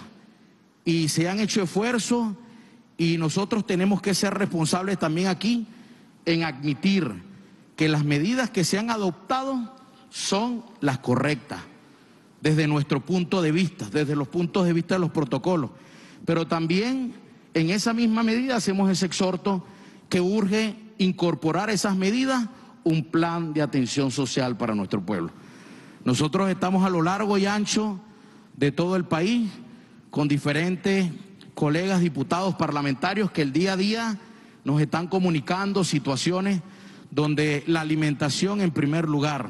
y se han hecho esfuerzos, y nosotros tenemos que ser responsables también aquí en admitir que las medidas que se han adoptado son las correctas desde nuestro punto de vista, desde los puntos de vista de los protocolos. Pero también en esa misma medida hacemos ese exhorto que urge incorporar esas medidas, un plan de atención social para nuestro pueblo. Nosotros estamos a lo largo y ancho de todo el país con diferentes colegas diputados parlamentarios que el día a día nos están comunicando situaciones donde la alimentación en primer lugar.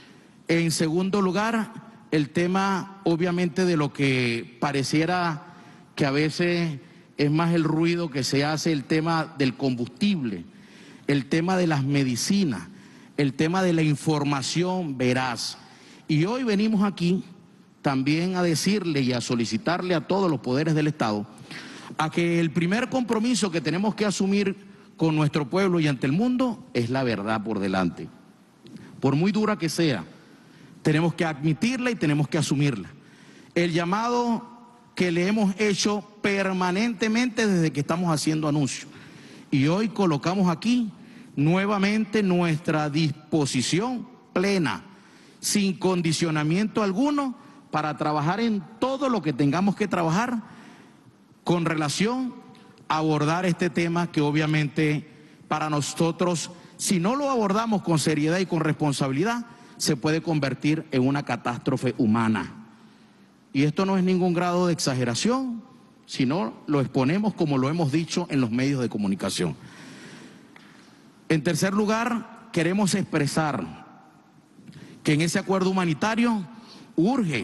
En segundo lugar, el tema obviamente de lo que pareciera que a veces es más el ruido que se hace, el tema del combustible, el tema de las medicinas, el tema de la información veraz. Y hoy venimos aquí también a decirle y a solicitarle a todos los poderes del Estado a que el primer compromiso que tenemos que asumir con nuestro pueblo y ante el mundo es la verdad por delante. Por muy dura que sea, tenemos que admitirla y tenemos que asumirla. El llamado que le hemos hecho permanentemente desde que estamos haciendo anuncios. Y hoy colocamos aquí nuevamente nuestra disposición plena, sin condicionamiento alguno, para trabajar en todo lo que tengamos que trabajar con relación a abordar este tema que obviamente para nosotros, si no lo abordamos con seriedad y con responsabilidad, se puede convertir en una catástrofe humana. Y esto no es ningún grado de exageración, sino lo exponemos como lo hemos dicho en los medios de comunicación. En tercer lugar, queremos expresar que en ese acuerdo humanitario urge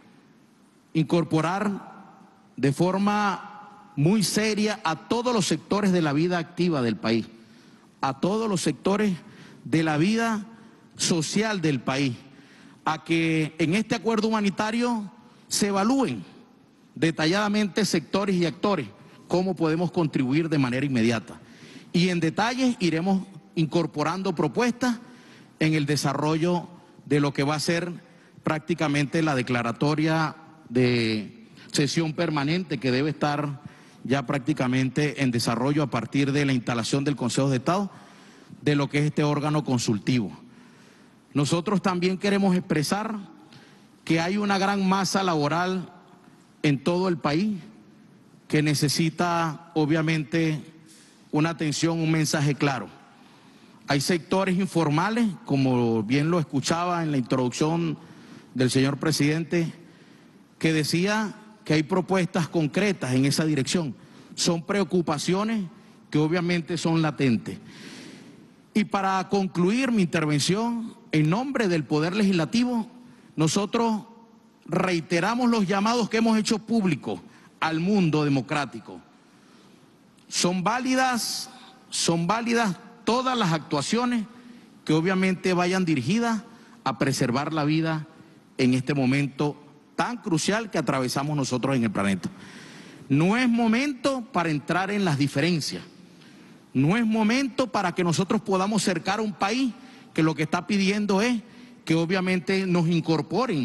incorporar de forma muy seria a todos los sectores de la vida activa del país, a todos los sectores de la vida social del país, a que en este acuerdo humanitario se evalúen detalladamente sectores y actores, cómo podemos contribuir de manera inmediata. Y en detalle iremos incorporando propuestas en el desarrollo de lo que va a ser prácticamente la declaratoria de sesión permanente que debe estar ya prácticamente en desarrollo a partir de la instalación del Consejo de Estado, de lo que es este órgano consultivo. Nosotros también queremos expresar que hay una gran masa laboral en todo el país que necesita obviamente una atención, un mensaje claro. Hay sectores informales, como bien lo escuchaba en la introducción del señor presidente, que decía que hay propuestas concretas en esa dirección. Son preocupaciones que obviamente son latentes. Y para concluir mi intervención, en nombre del Poder Legislativo, nosotros reiteramos los llamados que hemos hecho públicos al mundo democrático. Son válidas todas las actuaciones que obviamente vayan dirigidas a preservar la vida en este momento tan crucial que atravesamos nosotros en el planeta. No es momento para entrar en las diferencias, no es momento para que nosotros podamos cercar a un país que lo que está pidiendo es que obviamente nos incorporen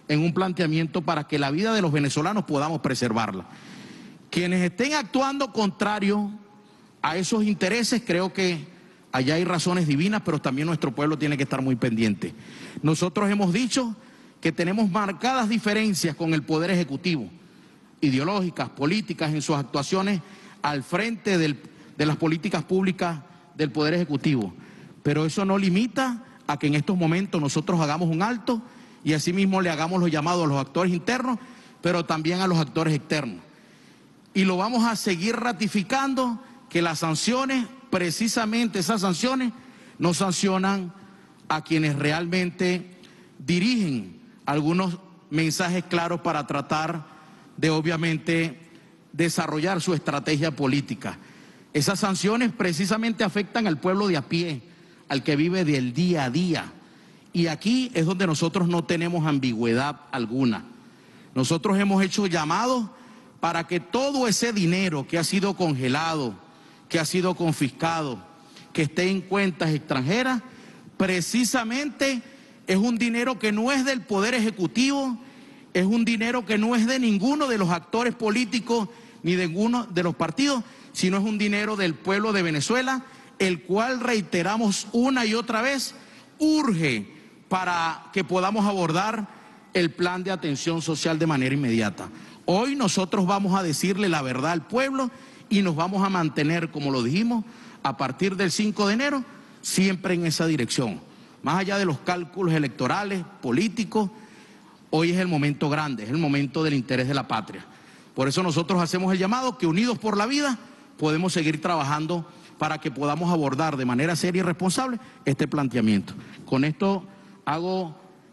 en un planteamiento para que la vida de los venezolanos podamos preservarla. Quienes estén actuando contrario a esos intereses, creo que allá hay razones divinas, pero también nuestro pueblo tiene que estar muy pendiente. Nosotros hemos dicho que tenemos marcadas diferencias con el Poder Ejecutivo, ideológicas, políticas, en sus actuaciones al frente de las políticas públicas del Poder Ejecutivo. Pero eso no limita a que en estos momentos nosotros hagamos un alto y asimismo le hagamos los llamados a los actores internos, pero también a los actores externos. Y lo vamos a seguir ratificando, que las sanciones, precisamente esas sanciones, no sancionan a quienes realmente dirigen algunos mensajes claros para tratar de, obviamente, desarrollar su estrategia política. Esas sanciones precisamente afectan al pueblo de a pie, al que vive del día a día. Y aquí es donde nosotros no tenemos ambigüedad alguna. Nosotros hemos hecho llamados para que todo ese dinero que ha sido congelado, que ha sido confiscado, que esté en cuentas extranjeras, precisamente es un dinero que no es del Poder Ejecutivo, es un dinero que no es de ninguno de los actores políticos ni de ninguno de los partidos, sino es un dinero del pueblo de Venezuela, el cual, reiteramos una y otra vez, urge para que podamos abordar el plan de atención social de manera inmediata. Hoy nosotros vamos a decirle la verdad al pueblo y nos vamos a mantener, como lo dijimos, a partir del 5 de enero, siempre en esa dirección. Más allá de los cálculos electorales, políticos, hoy es el momento grande, es el momento del interés de la patria. Por eso nosotros hacemos el llamado que, unidos por la vida, podemos seguir trabajando para que podamos abordar de manera seria y responsable este planteamiento. Con esto hago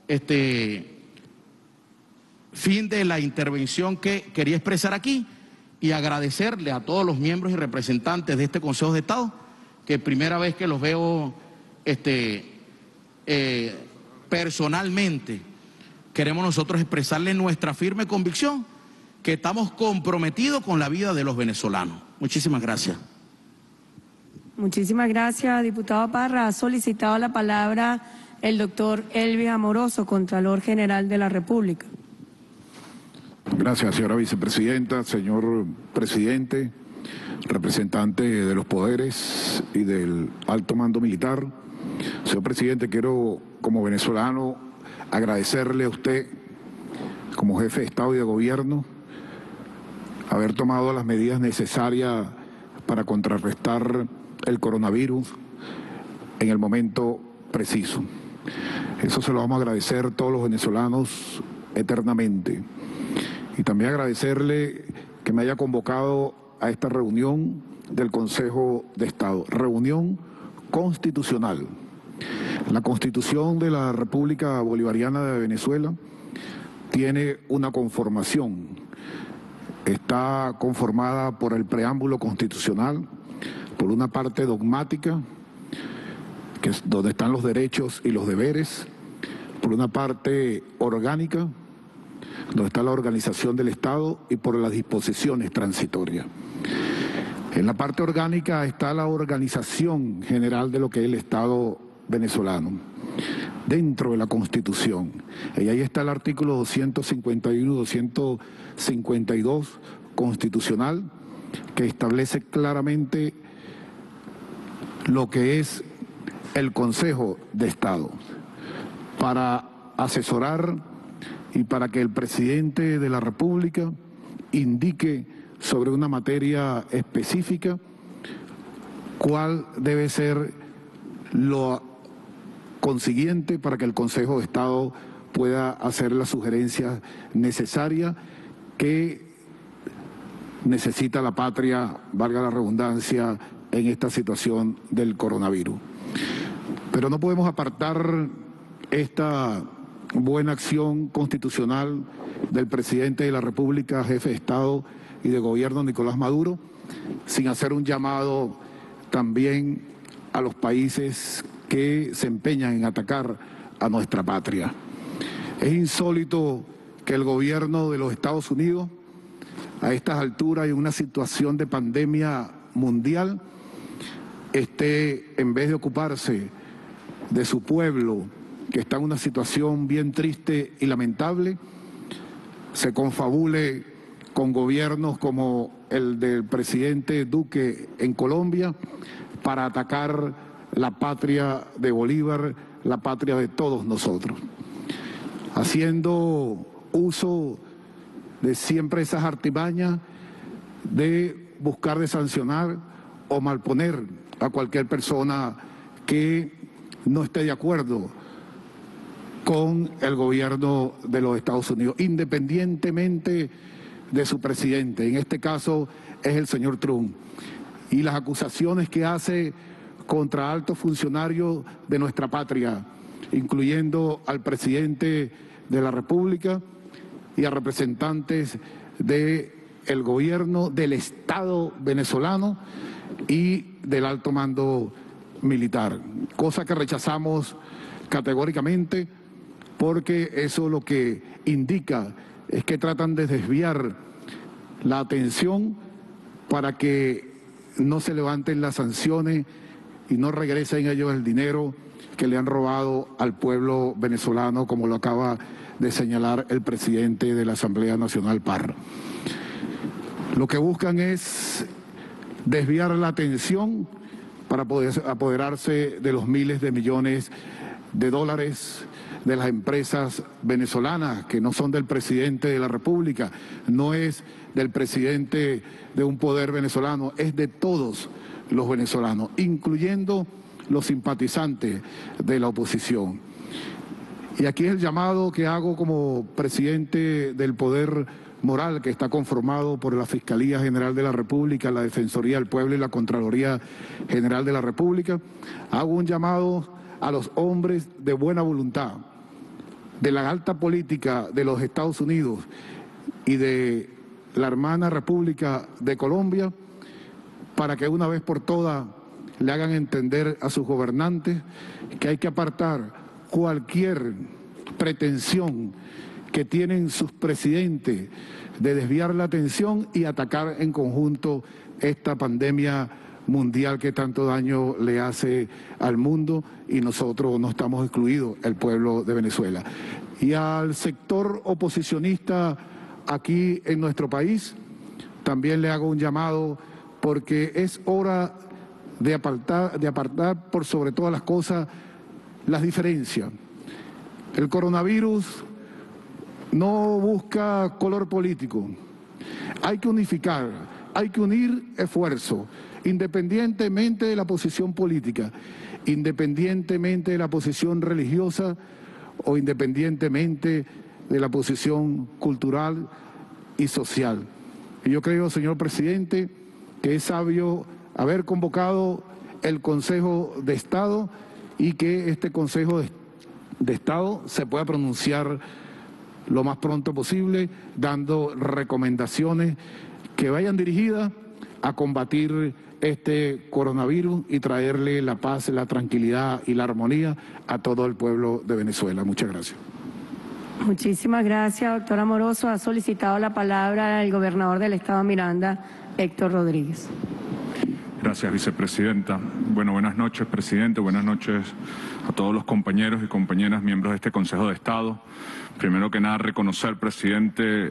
fin de la intervención que quería expresar aquí y agradecerle a todos los miembros y representantes de este Consejo de Estado, que primera vez que los veo personalmente. Queremos nosotros expresarle nuestra firme convicción que estamos comprometidos con la vida de los venezolanos. Muchísimas gracias.
Muchísimas gracias, diputado Parra. Ha solicitado la palabra el doctor Elvis Amoroso, Contralor General de la República.
Gracias, señora vicepresidenta, señor presidente, representante de los poderes y del alto mando militar. Señor presidente, quiero, como venezolano, agradecerle a usted, como jefe de Estado y de Gobierno, haber tomado las medidas necesarias para contrarrestar el coronavirus en el momento preciso. Eso se lo vamos a agradecer todos los venezolanos eternamente. Y también agradecerle que me haya convocado a esta reunión del Consejo de Estado, reunión constitucional. La Constitución de la República Bolivariana de Venezuela tiene una conformación. Está conformada por el preámbulo constitucional, por una parte dogmática, que es donde están los derechos y los deberes, por una parte orgánica, donde está la organización del Estado, y por las disposiciones transitorias. En la parte orgánica está la organización general de lo que es el Estado venezolano, dentro de la Constitución. Y ahí está el artículo 251 y 252 constitucional, que establece claramente lo que es el Consejo de Estado, para asesorar y para que el presidente de la República indique sobre una materia específica cuál debe ser lo consiguiente para que el Consejo de Estado pueda hacer las sugerencias necesarias que necesita la patria, valga la redundancia, en esta situación del coronavirus. Pero no podemos apartar esta buena acción constitucional del presidente de la República, jefe de Estado y de Gobierno, Nicolás Maduro, sin hacer un llamado también a los países que se empeñan en atacar a nuestra patria. Es insólito que el gobierno de los Estados Unidos, a estas alturas, en una situación de pandemia mundial, esté, en vez de ocuparse de su pueblo que está en una situación bien triste y lamentable, se confabule con gobiernos como el del presidente Duque en Colombia para atacar la patria de Bolívar, la patria de todos nosotros, haciendo uso de siempre esas artimañas de buscar de sancionar o malponer a cualquier persona que no esté de acuerdo con el gobierno de los Estados Unidos, independientemente de su presidente. En este caso es el señor Trump. Y las acusaciones que hace contra altos funcionarios de nuestra patria, incluyendo al presidente de la República y a representantes del gobierno, del Estado venezolano y del alto mando militar, cosa que rechazamos categóricamente, porque eso lo que indica es que tratan de desviar la atención para que no se levanten las sanciones y no regresen ellos el dinero que le han robado al pueblo venezolano, como lo acaba de señalar el presidente de la Asamblea Nacional, Parra. Lo que buscan es desviar la atención para poder apoderarse de los miles de millones de dólares de las empresas venezolanas, que no son del presidente de la República, no es del presidente de un poder venezolano, es de todos los venezolanos, incluyendo los simpatizantes de la oposición. Y aquí es el llamado que hago como presidente del Poder Moral, que está conformado por la Fiscalía General de la República, la Defensoría del Pueblo y la Contraloría General de la República. Hago un llamado a los hombres de buena voluntad, de la alta política de los Estados Unidos y de la hermana República de Colombia, para que una vez por todas le hagan entender a sus gobernantes que hay que apartar cualquier pretensión que tienen sus presidentes de desviar la atención y atacar en conjunto esta pandemia mundial que tanto daño le hace al mundo, y nosotros no estamos excluidos, el pueblo de Venezuela. Y al sector oposicionista aquí en nuestro país también le hago un llamado, porque es hora de apartar por sobre todas las cosas las diferencias. El coronavirus no busca color político. Hay que unificar, hay que unir esfuerzos, independientemente de la posición política, independientemente de la posición religiosa o independientemente de la posición cultural y social. Y yo creo, señor presidente, que es sabio haber convocado el Consejo de Estado y que este Consejo de Estado se pueda pronunciar lo más pronto posible, dando recomendaciones que vayan dirigidas a combatir este coronavirus y traerle la paz, la tranquilidad y la armonía a todo el pueblo de Venezuela. Muchas gracias.
Muchísimas gracias, doctor Amoroso. Ha solicitado la palabra el gobernador del Estado Miranda, Héctor Rodríguez.
Gracias, vicepresidenta. Bueno, buenas noches, presidente. Buenas noches a todos los compañeros y compañeras miembros de este Consejo de Estado. Primero que nada, reconocer, presidente,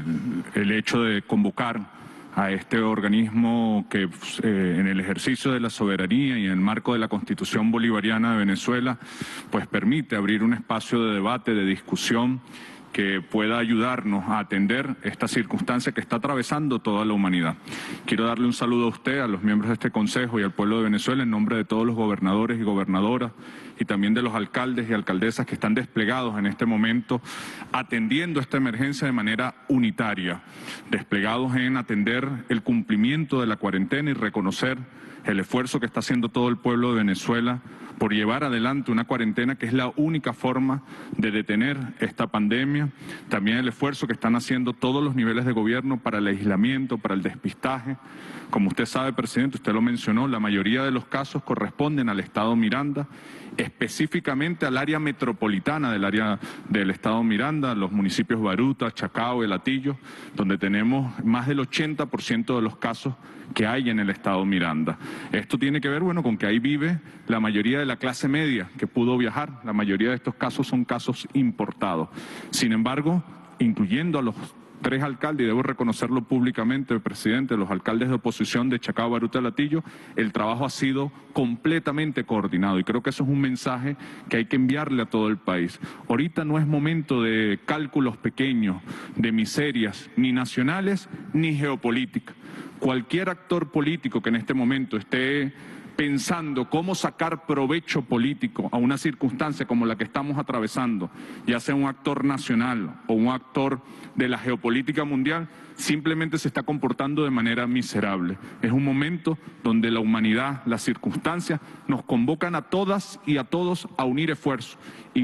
el hecho de convocar a este organismo que en el ejercicio de la soberanía y en el marco de la Constitución Bolivariana de Venezuela, pues permite abrir un espacio de debate, de discusión, que pueda ayudarnos a atender esta circunstancia que está atravesando toda la humanidad. Quiero darle un saludo a usted, a los miembros de este Consejo y al pueblo de Venezuela en nombre de todos los gobernadores y gobernadoras y también de los alcaldes y alcaldesas que están desplegados en este momento atendiendo esta emergencia de manera unitaria, desplegados en atender el cumplimiento de la cuarentena y reconocer el esfuerzo que está haciendo todo el pueblo de Venezuela por llevar adelante una cuarentena que es la única forma de detener esta pandemia. También el esfuerzo que están haciendo todos los niveles de gobierno para el aislamiento, para el despistaje. Como usted sabe, presidente, usted lo mencionó, la mayoría de los casos corresponden al Estado Miranda, específicamente al área metropolitana del Estado Miranda, los municipios Baruta, Chacao, El Hatillo, donde tenemos más del 80% de los casos que hay en el estado Miranda. Esto tiene que ver, bueno, con que ahí vive la mayoría de la clase media que pudo viajar. La mayoría de estos casos son casos importados. Sin embargo, incluyendo a los 3 alcaldes, y debo reconocerlo públicamente, presidente, los alcaldes de oposición de Chacao, Baruta y Latillo, el trabajo ha sido completamente coordinado y creo que eso es un mensaje que hay que enviarle a todo el país. Ahorita no es momento de cálculos pequeños, de miserias, ni nacionales ni geopolíticas. Cualquier actor político que en este momento esté pensando cómo sacar provecho político a una circunstancia como la que estamos atravesando, ya sea un actor nacional o un actor de la geopolítica mundial, simplemente se está comportando de manera miserable. Es un momento donde la humanidad, las circunstancias, nos convocan a todas y a todos a unir esfuerzos.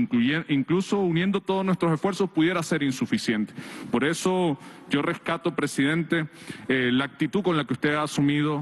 Incluso uniendo todos nuestros esfuerzos pudiera ser insuficiente. Por eso yo rescato, presidente, la actitud con la que usted ha asumido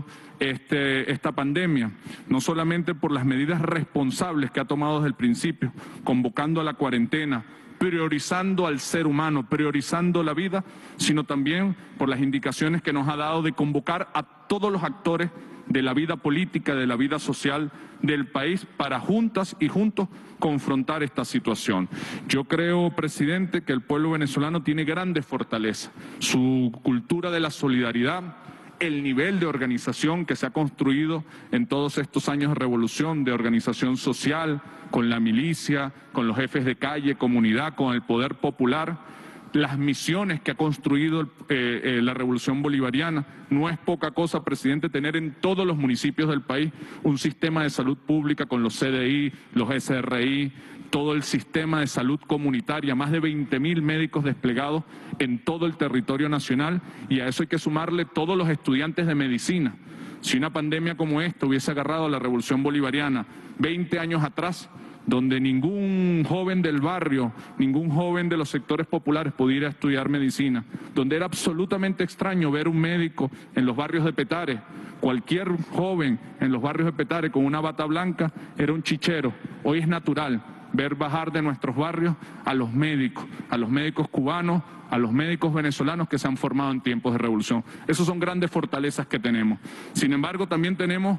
esta pandemia, no solamente por las medidas responsables que ha tomado desde el principio, convocando a la cuarentena, priorizando al ser humano, priorizando la vida, sino también por las indicaciones que nos ha dado de convocar a todos los actores de la vida política, de la vida social del país, para juntas y juntos confrontar esta situación. Yo creo, presidente, que el pueblo venezolano tiene grandes fortalezas. Su cultura de la solidaridad, el nivel de organización que se ha construido en todos estos años de revolución, de organización social, con la milicia, con los jefes de calle, comunidad, con el poder popular, las misiones que ha construido la revolución bolivariana. No es poca cosa, presidente, tener en todos los municipios del país un sistema de salud pública con los CDI, los SRI, todo el sistema de salud comunitaria, más de 20.000 médicos desplegados en todo el territorio nacional, y a eso hay que sumarle todos los estudiantes de medicina. Si una pandemia como esta hubiese agarrado a la revolución bolivariana 20 años atrás, donde ningún joven del barrio, ningún joven de los sectores populares pudiera estudiar medicina, donde era absolutamente extraño ver un médico en los barrios de Petare, cualquier joven en los barrios de Petare con una bata blanca era un chichero. Hoy es natural ver bajar de nuestros barrios a los médicos cubanos, a los médicos venezolanos que se han formado en tiempos de revolución. Esas son grandes fortalezas que tenemos. Sin embargo, también tenemos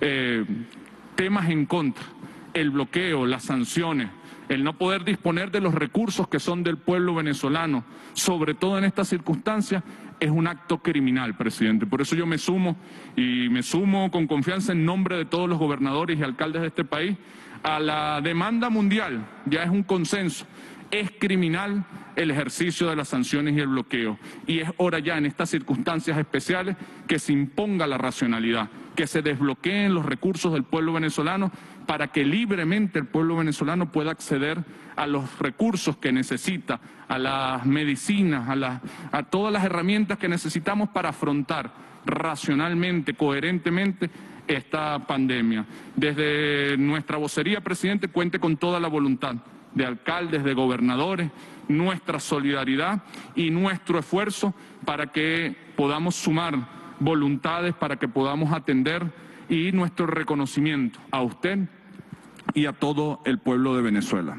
temas en contra. El bloqueo, las sanciones, el no poder disponer de los recursos que son del pueblo venezolano, sobre todo en estas circunstancias, es un acto criminal, presidente. Por eso yo me sumo con confianza en nombre de todos los gobernadores y alcaldes de este país a la demanda mundial. Ya es un consenso. Es criminal el ejercicio de las sanciones y el bloqueo. Y es hora ya, en estas circunstancias especiales, que se imponga la racionalidad, que se desbloqueen los recursos del pueblo venezolano para que libremente el pueblo venezolano pueda acceder a los recursos que necesita, a las medicinas, a todas las herramientas que necesitamos para afrontar racionalmente, coherentemente, esta pandemia. Desde nuestra vocería, presidente, cuente con toda la voluntad de alcaldes, de gobernadores, nuestra solidaridad y nuestro esfuerzo para que podamos sumar voluntades, para que podamos atender, y nuestro reconocimiento a usted y a todo el pueblo de Venezuela.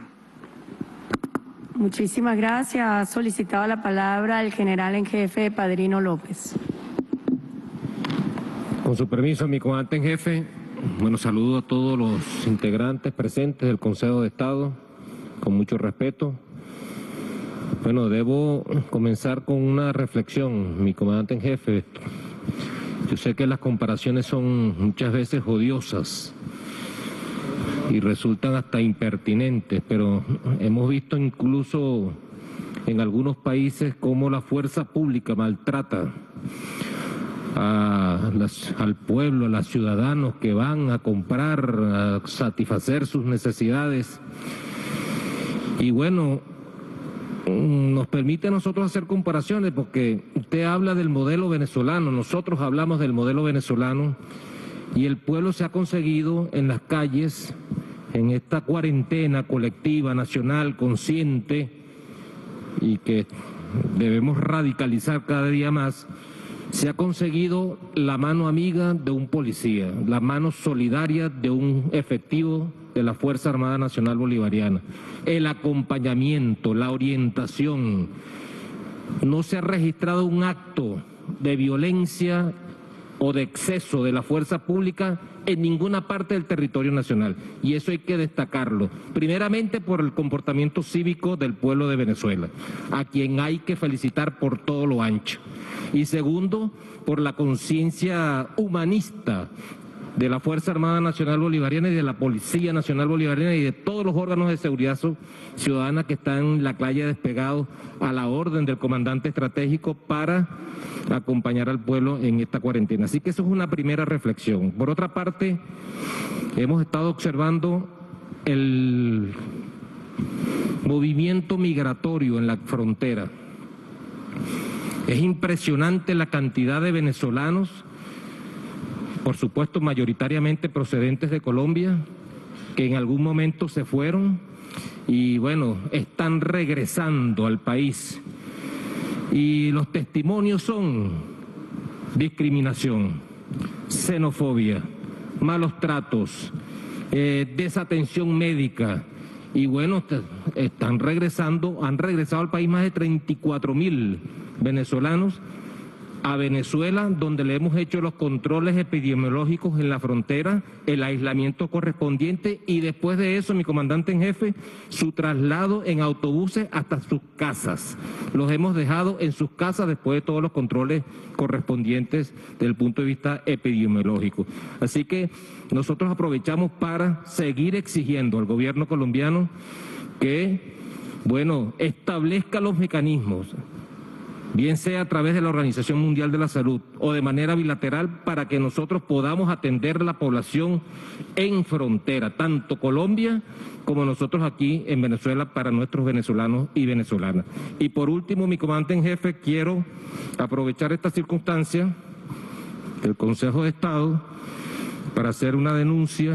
Muchísimas gracias. Ha solicitado la palabra el general en jefe Padrino López.
Con su permiso, mi comandante en jefe, bueno, saludo a todos los integrantes presentes del Consejo de Estado, con mucho respeto. Bueno, debo comenzar con una reflexión, mi comandante en jefe. Yo sé que las comparaciones son muchas veces odiosas y resultan hasta impertinentes, pero hemos visto incluso en algunos países cómo la fuerza pública maltrata al pueblo, a los ciudadanos que van a comprar, a satisfacer sus necesidades. Y bueno, nos permite a nosotros hacer comparaciones, porque usted habla del modelo venezolano, nosotros hablamos del modelo venezolano, y el pueblo se ha conseguido en las calles, en esta cuarentena colectiva, nacional, consciente, y que debemos radicalizar cada día más, se ha conseguido la mano amiga de un policía, la mano solidaria de un efectivo de la Fuerza Armada Nacional Bolivariana, el acompañamiento, la orientación. No se ha registrado un acto de violencia o de exceso de la fuerza pública en ninguna parte del territorio nacional. Y eso hay que destacarlo. Primeramente por el comportamiento cívico del pueblo de Venezuela, a quien hay que felicitar por todo lo ancho. Y segundo, por la conciencia humanista de la Fuerza Armada Nacional Bolivariana y de la Policía Nacional Bolivariana y de todos los órganos de seguridad ciudadana que están en la calle despegados a la orden del comandante estratégico para acompañar al pueblo en esta cuarentena. Así que eso es una primera reflexión. Por otra parte, hemos estado observando el movimiento migratorio en la frontera. Es impresionante la cantidad de venezolanos, por supuesto mayoritariamente procedentes de Colombia, que en algún momento se fueron y bueno, están regresando al país. Y los testimonios son discriminación, xenofobia, malos tratos, desatención médica. Y bueno, están regresando, han regresado al país más de 34.000 venezolanos a Venezuela, donde le hemos hecho los controles epidemiológicos en la frontera, el aislamiento correspondiente y después de eso, mi comandante en jefe, su traslado en autobuses hasta sus casas. Los hemos dejado en sus casas después de todos los controles correspondientes desde el punto de vista epidemiológico. Así que nosotros aprovechamos para seguir exigiendo al gobierno colombiano que, bueno, establezca los mecanismos, bien sea a través de la Organización Mundial de la Salud o de manera bilateral, para que nosotros podamos atender la población en frontera, tanto Colombia como nosotros aquí en Venezuela, para nuestros venezolanos y venezolanas. Y por último, mi comandante en jefe, quiero aprovechar esta circunstancia del Consejo de Estado para hacer una denuncia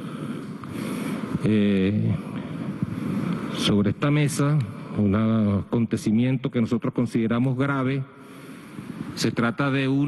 sobre esta mesa, un acontecimiento que nosotros consideramos grave. Se trata de un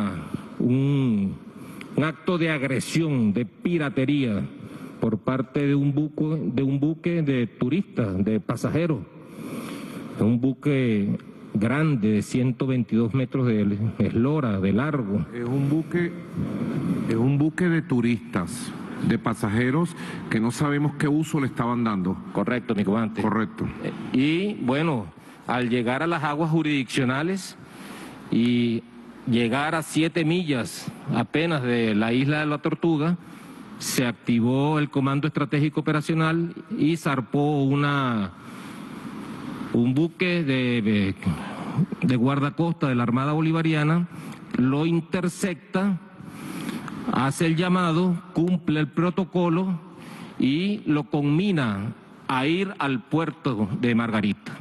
acto de agresión, de piratería por parte de un buque de turistas, de pasajeros, un buque grande de 122 metros de eslora, de largo.
Es un buque de turistas, de pasajeros que no sabemos qué uso le estaban dando.
Correcto, mi comandante.
Correcto.
Y bueno, al llegar a las aguas jurisdiccionales y llegar a 7 millas apenas de la isla de la Tortuga, se activó el Comando Estratégico Operacional y zarpó un buque de guardacosta de la Armada Bolivariana, lo intercepta, hace el llamado, cumple el protocolo y lo conmina a ir al puerto de Margarita.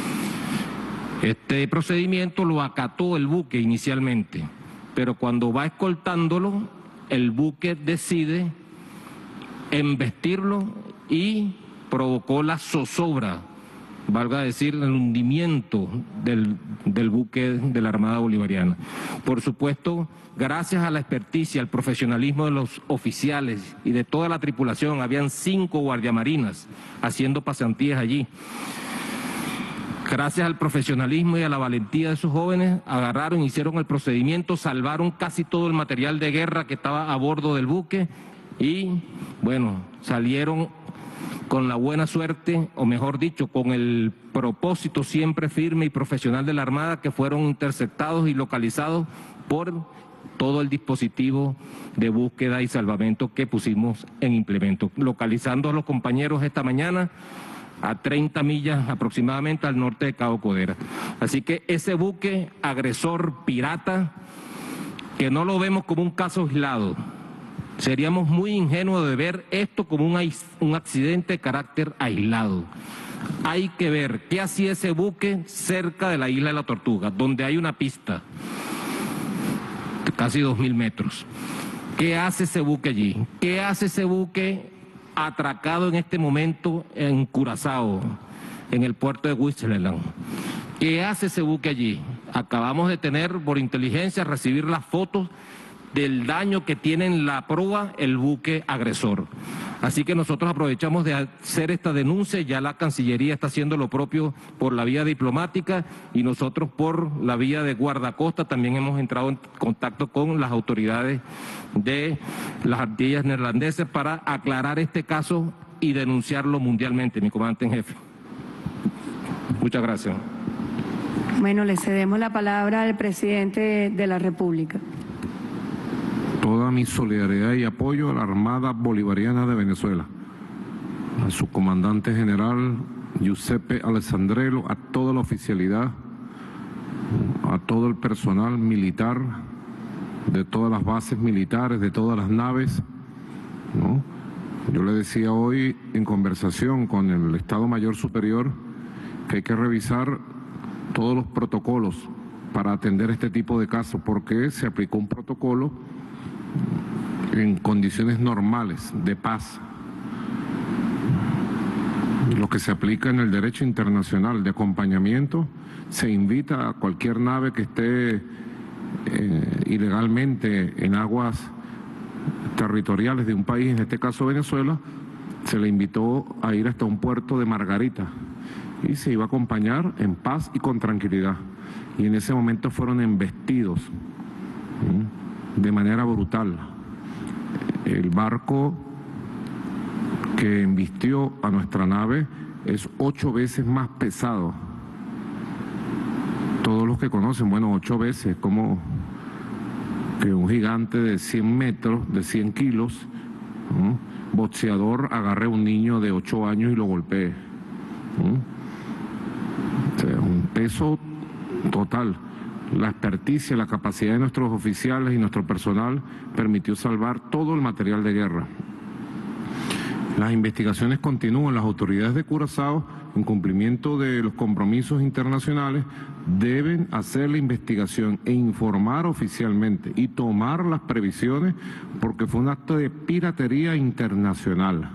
Este procedimiento lo acató el buque inicialmente, pero cuando va escoltándolo, el buque decide embestirlo y provocó la zozobra, valga decir, el hundimiento del buque de la Armada Bolivariana. Por supuesto, gracias a la experticia, al profesionalismo de los oficiales y de toda la tripulación, habían 5 guardiamarinas haciendo pasantías allí. Gracias al profesionalismo y a la valentía de esos jóvenes, agarraron, hicieron el procedimiento, salvaron casi todo el material de guerra que estaba a bordo del buque y, bueno, salieron con la buena suerte, o mejor dicho, con el propósito siempre firme y profesional de la Armada, que fueron interceptados y localizados por todo el dispositivo de búsqueda y salvamento que pusimos en implemento, localizando a los compañeros esta mañana a 30 millas aproximadamente al norte de Cabo Codera. Así que ese buque agresor pirata, que no lo vemos como un caso aislado, seríamos muy ingenuos de ver esto como un accidente de carácter aislado. Hay que ver qué hacía ese buque cerca de la isla de la Tortuga, donde hay una pista de casi 2.000 metros. ¿Qué hace ese buque allí? ¿Qué hace ese buque atracado en este momento en Curazao, en el puerto de Huichilelan? ¿Qué hace ese buque allí? Acabamos de tener por inteligencia recibir las fotos del daño que tiene en la proa el buque agresor. Así que nosotros aprovechamos de hacer esta denuncia, ya la Cancillería está haciendo lo propio por la vía diplomática y nosotros por la vía de guardacosta también hemos entrado en contacto con las autoridades de las Antillas Neerlandesas para aclarar este caso y denunciarlo mundialmente, mi comandante en jefe. Muchas gracias.
Bueno, le cedemos la palabra al presidente de la República.
Toda mi solidaridad y apoyo a la Armada Bolivariana de Venezuela, a su comandante general Giuseppe Alessandrello, a toda la oficialidad, a todo el personal militar de todas las bases militares, de todas las naves, ¿no? Yo le decía hoy en conversación con el Estado Mayor Superior que hay que revisar todos los protocolos para atender este tipo de casos, porque se aplicó un protocolo en condiciones normales, de paz. Lo que se aplica en el derecho internacional de acompañamiento, se invita a cualquier nave que esté ilegalmente en aguas territoriales de un país, en este caso Venezuela, se le invitó a ir hasta un puerto de Margarita y se iba a acompañar en paz y con tranquilidad. Y en ese momento fueron embestidos de manera brutal. El barco que embistió a nuestra nave es 8 veces más pesado. Todos los que conocen, bueno, 8 veces, como que un gigante de 100 metros, de 100 kilos, boxeador, agarre a un niño de 8 años y lo golpee. O sea, un peso total. La experticia, la capacidad de nuestros oficiales y nuestro personal permitió salvar todo el material de guerra. Las investigaciones continúan. Las autoridades de Curazao, en cumplimiento de los compromisos internacionales, deben hacer la investigación e informar oficialmente y tomar las previsiones, porque fue un acto de piratería internacional.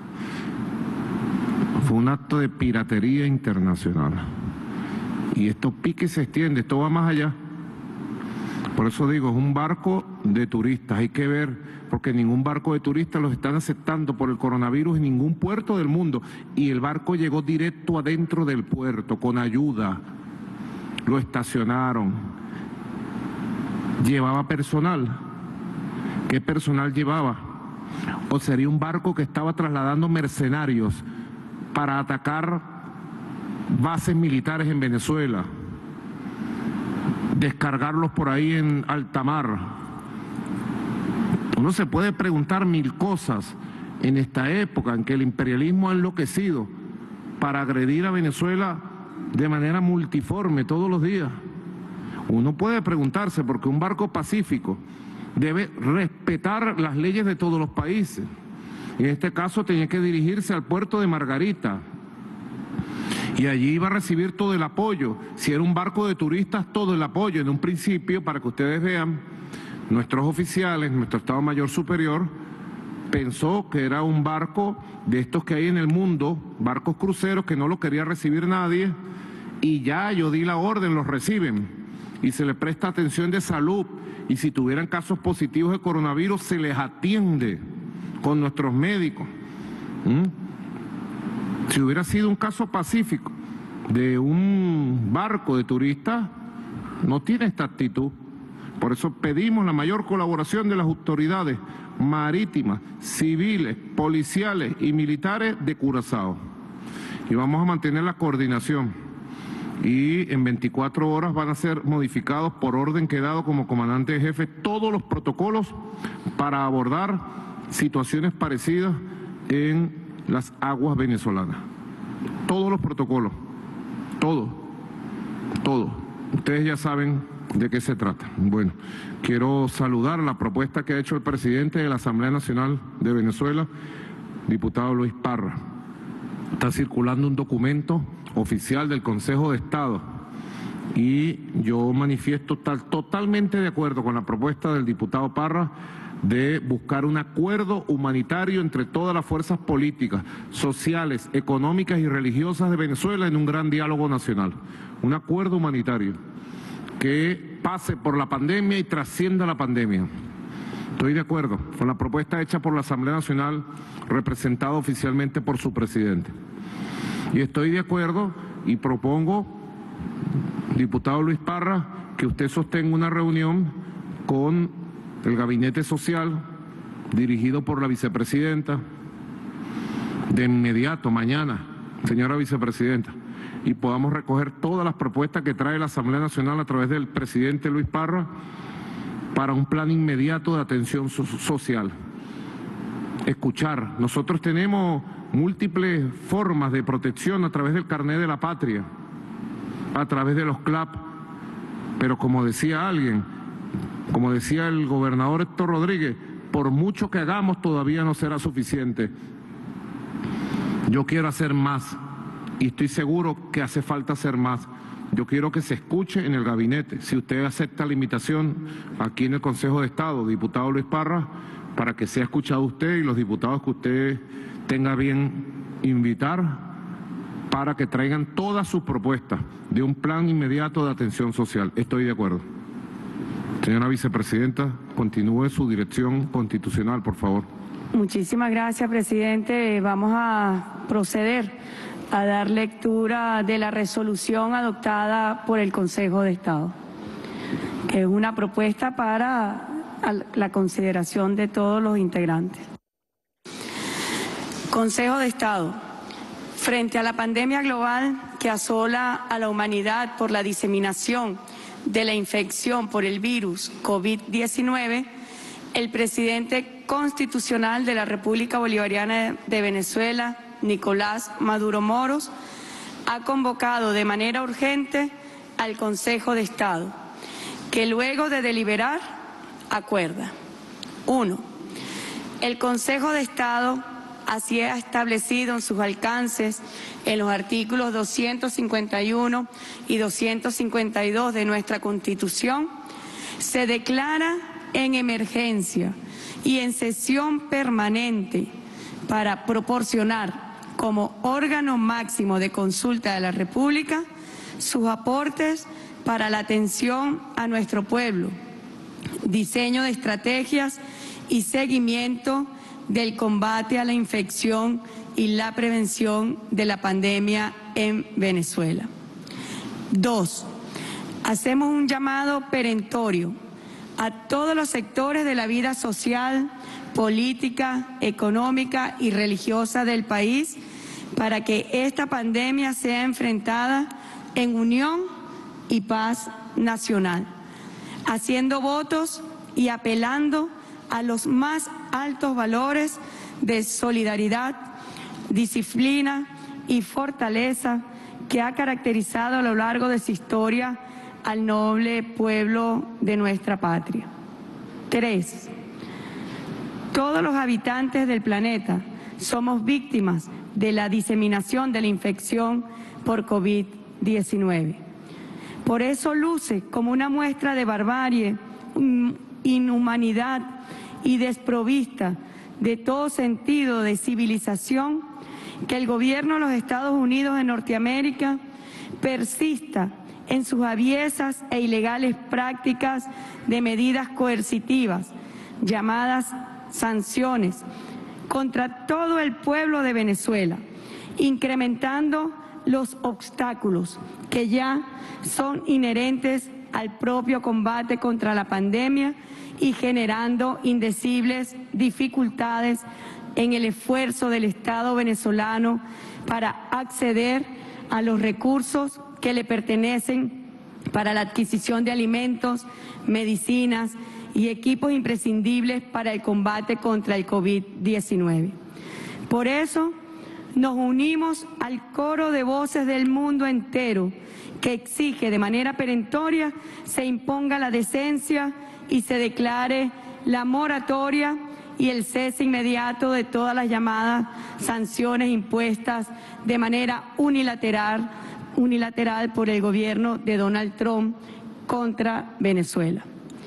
Fue un acto de piratería internacional. Y esto pique y se extiende, esto va más allá. Por eso digo, es un barco de turistas, hay que ver, porque ningún barco de turistas los están aceptando por el coronavirus en ningún puerto del mundo. Y el barco llegó directo adentro del puerto, con ayuda, lo estacionaron. ¿Llevaba personal? ¿Qué personal llevaba? ¿O sería un barco que estaba trasladando mercenarios para atacar bases militares en Venezuela, descargarlos por ahí en alta mar? Uno se puede preguntar mil cosas en esta época en que el imperialismo ha enloquecido para agredir a Venezuela de manera multiforme todos los días. Uno puede preguntarse por qué un barco pacífico debe respetar las leyes de todos los países. En este caso tenía que dirigirse al puerto de Margarita y allí iba a recibir todo el apoyo. Si era un barco de turistas, todo el apoyo. En un principio, para que ustedes vean, nuestros oficiales, nuestro Estado Mayor Superior, pensó que era un barco de estos que hay en el mundo, barcos cruceros, que no lo quería recibir nadie, y ya yo di la orden, los reciben, y se les presta atención de salud, y si tuvieran casos positivos de coronavirus, se les atiende con nuestros médicos. Si hubiera sido un caso pacífico de un barco de turistas, no tiene esta actitud. Por eso pedimos la mayor colaboración de las autoridades marítimas, civiles, policiales y militares de Curazao. Y vamos a mantener la coordinación. Y en 24 horas van a ser modificados por orden que he dado como comandante de jefe todos los protocolos para abordar situaciones parecidas en las aguas venezolanas. Todos los protocolos, todo. Ustedes ya saben de qué se trata. Bueno, quiero saludar la propuesta que ha hecho el presidente de la Asamblea Nacional de Venezuela, diputado Luis Parra. Está circulando un documento oficial del Consejo de Estado y yo manifiesto totalmente de acuerdo con la propuesta del diputado Parra de buscar un acuerdo humanitario entre todas las fuerzas políticas, sociales, económicas y religiosas de Venezuela en un gran diálogo nacional. Un acuerdo humanitario que pase por la pandemia y trascienda la pandemia. Estoy de acuerdo con la propuesta hecha por la Asamblea Nacional, representada oficialmente por su presidente. Y estoy de acuerdo y propongo, diputado Luis Parra, que usted sostenga una reunión con el Gabinete Social, dirigido por la vicepresidenta, de inmediato, mañana, señora vicepresidenta, y podamos recoger todas las propuestas que trae la Asamblea Nacional a través del presidente Luis Parra para un plan inmediato de atención social. Escuchar. Nosotros tenemos múltiples formas de protección a través del carnet de la patria, a través de los CLAP, pero como decía alguien, como decía el gobernador Héctor Rodríguez, por mucho que hagamos todavía no será suficiente. Yo quiero hacer más y estoy seguro que hace falta hacer más. Yo quiero que se escuche en el gabinete. Si usted acepta la invitación aquí en el Consejo de Estado, diputado Luis Parra, para que sea escuchado usted y los diputados que usted tenga bien invitar, para que traigan todas sus propuestas de un plan inmediato de atención social. Estoy de acuerdo. Señora vicepresidenta, continúe su dirección constitucional, por favor.
Muchísimas gracias, presidente. Vamos a proceder a dar lectura de la resolución adoptada por el Consejo de Estado, que es una propuesta para la consideración de todos los integrantes. Consejo de Estado. Frente a la pandemia global que asola a la humanidad por la diseminación de la infección por el virus COVID-19, el presidente constitucional de la República Bolivariana de Venezuela, Nicolás Maduro Moros, ha convocado de manera urgente al Consejo de Estado, que luego de deliberar, acuerda. 1. El Consejo de Estado, así ha establecido en sus alcances en los artículos 251 y 252 de nuestra Constitución, se declara en emergencia y en sesión permanente para proporcionar como órgano máximo de consulta de la República sus aportes para la atención a nuestro pueblo, diseño de estrategias y seguimiento del combate a la infección y la prevención de la pandemia en Venezuela. 2. Hacemos un llamado perentorio a todos los sectores de la vida social, política, económica y religiosa del país para que esta pandemia sea enfrentada en unión y paz nacional, haciendo votos y apelando a los más altos valores de solidaridad, disciplina y fortaleza que ha caracterizado a lo largo de su historia al noble pueblo de nuestra patria. 3. Todos los habitantes del planeta somos víctimas de la diseminación de la infección por COVID-19. Por eso luce como una muestra de barbarie, inhumanidad y desprovista de todo sentido de civilización que el gobierno de los Estados Unidos de Norteamérica persista en sus aviesas e ilegales prácticas de medidas coercitivas, llamadas sanciones, contra todo el pueblo de Venezuela, incrementando los obstáculos que ya son inherentes al propio combate contra la pandemia y generando indecibles dificultades en el esfuerzo del Estado venezolano para acceder a los recursos que le pertenecen para la adquisición de alimentos, medicinas y equipos imprescindibles para el combate contra el COVID-19. Por eso nos unimos al coro de voces del mundo entero que exige de manera perentoria se imponga la decencia y se declare la moratoria y el cese inmediato de todas las llamadas sanciones impuestas de manera unilateral por el gobierno de Donald Trump contra Venezuela.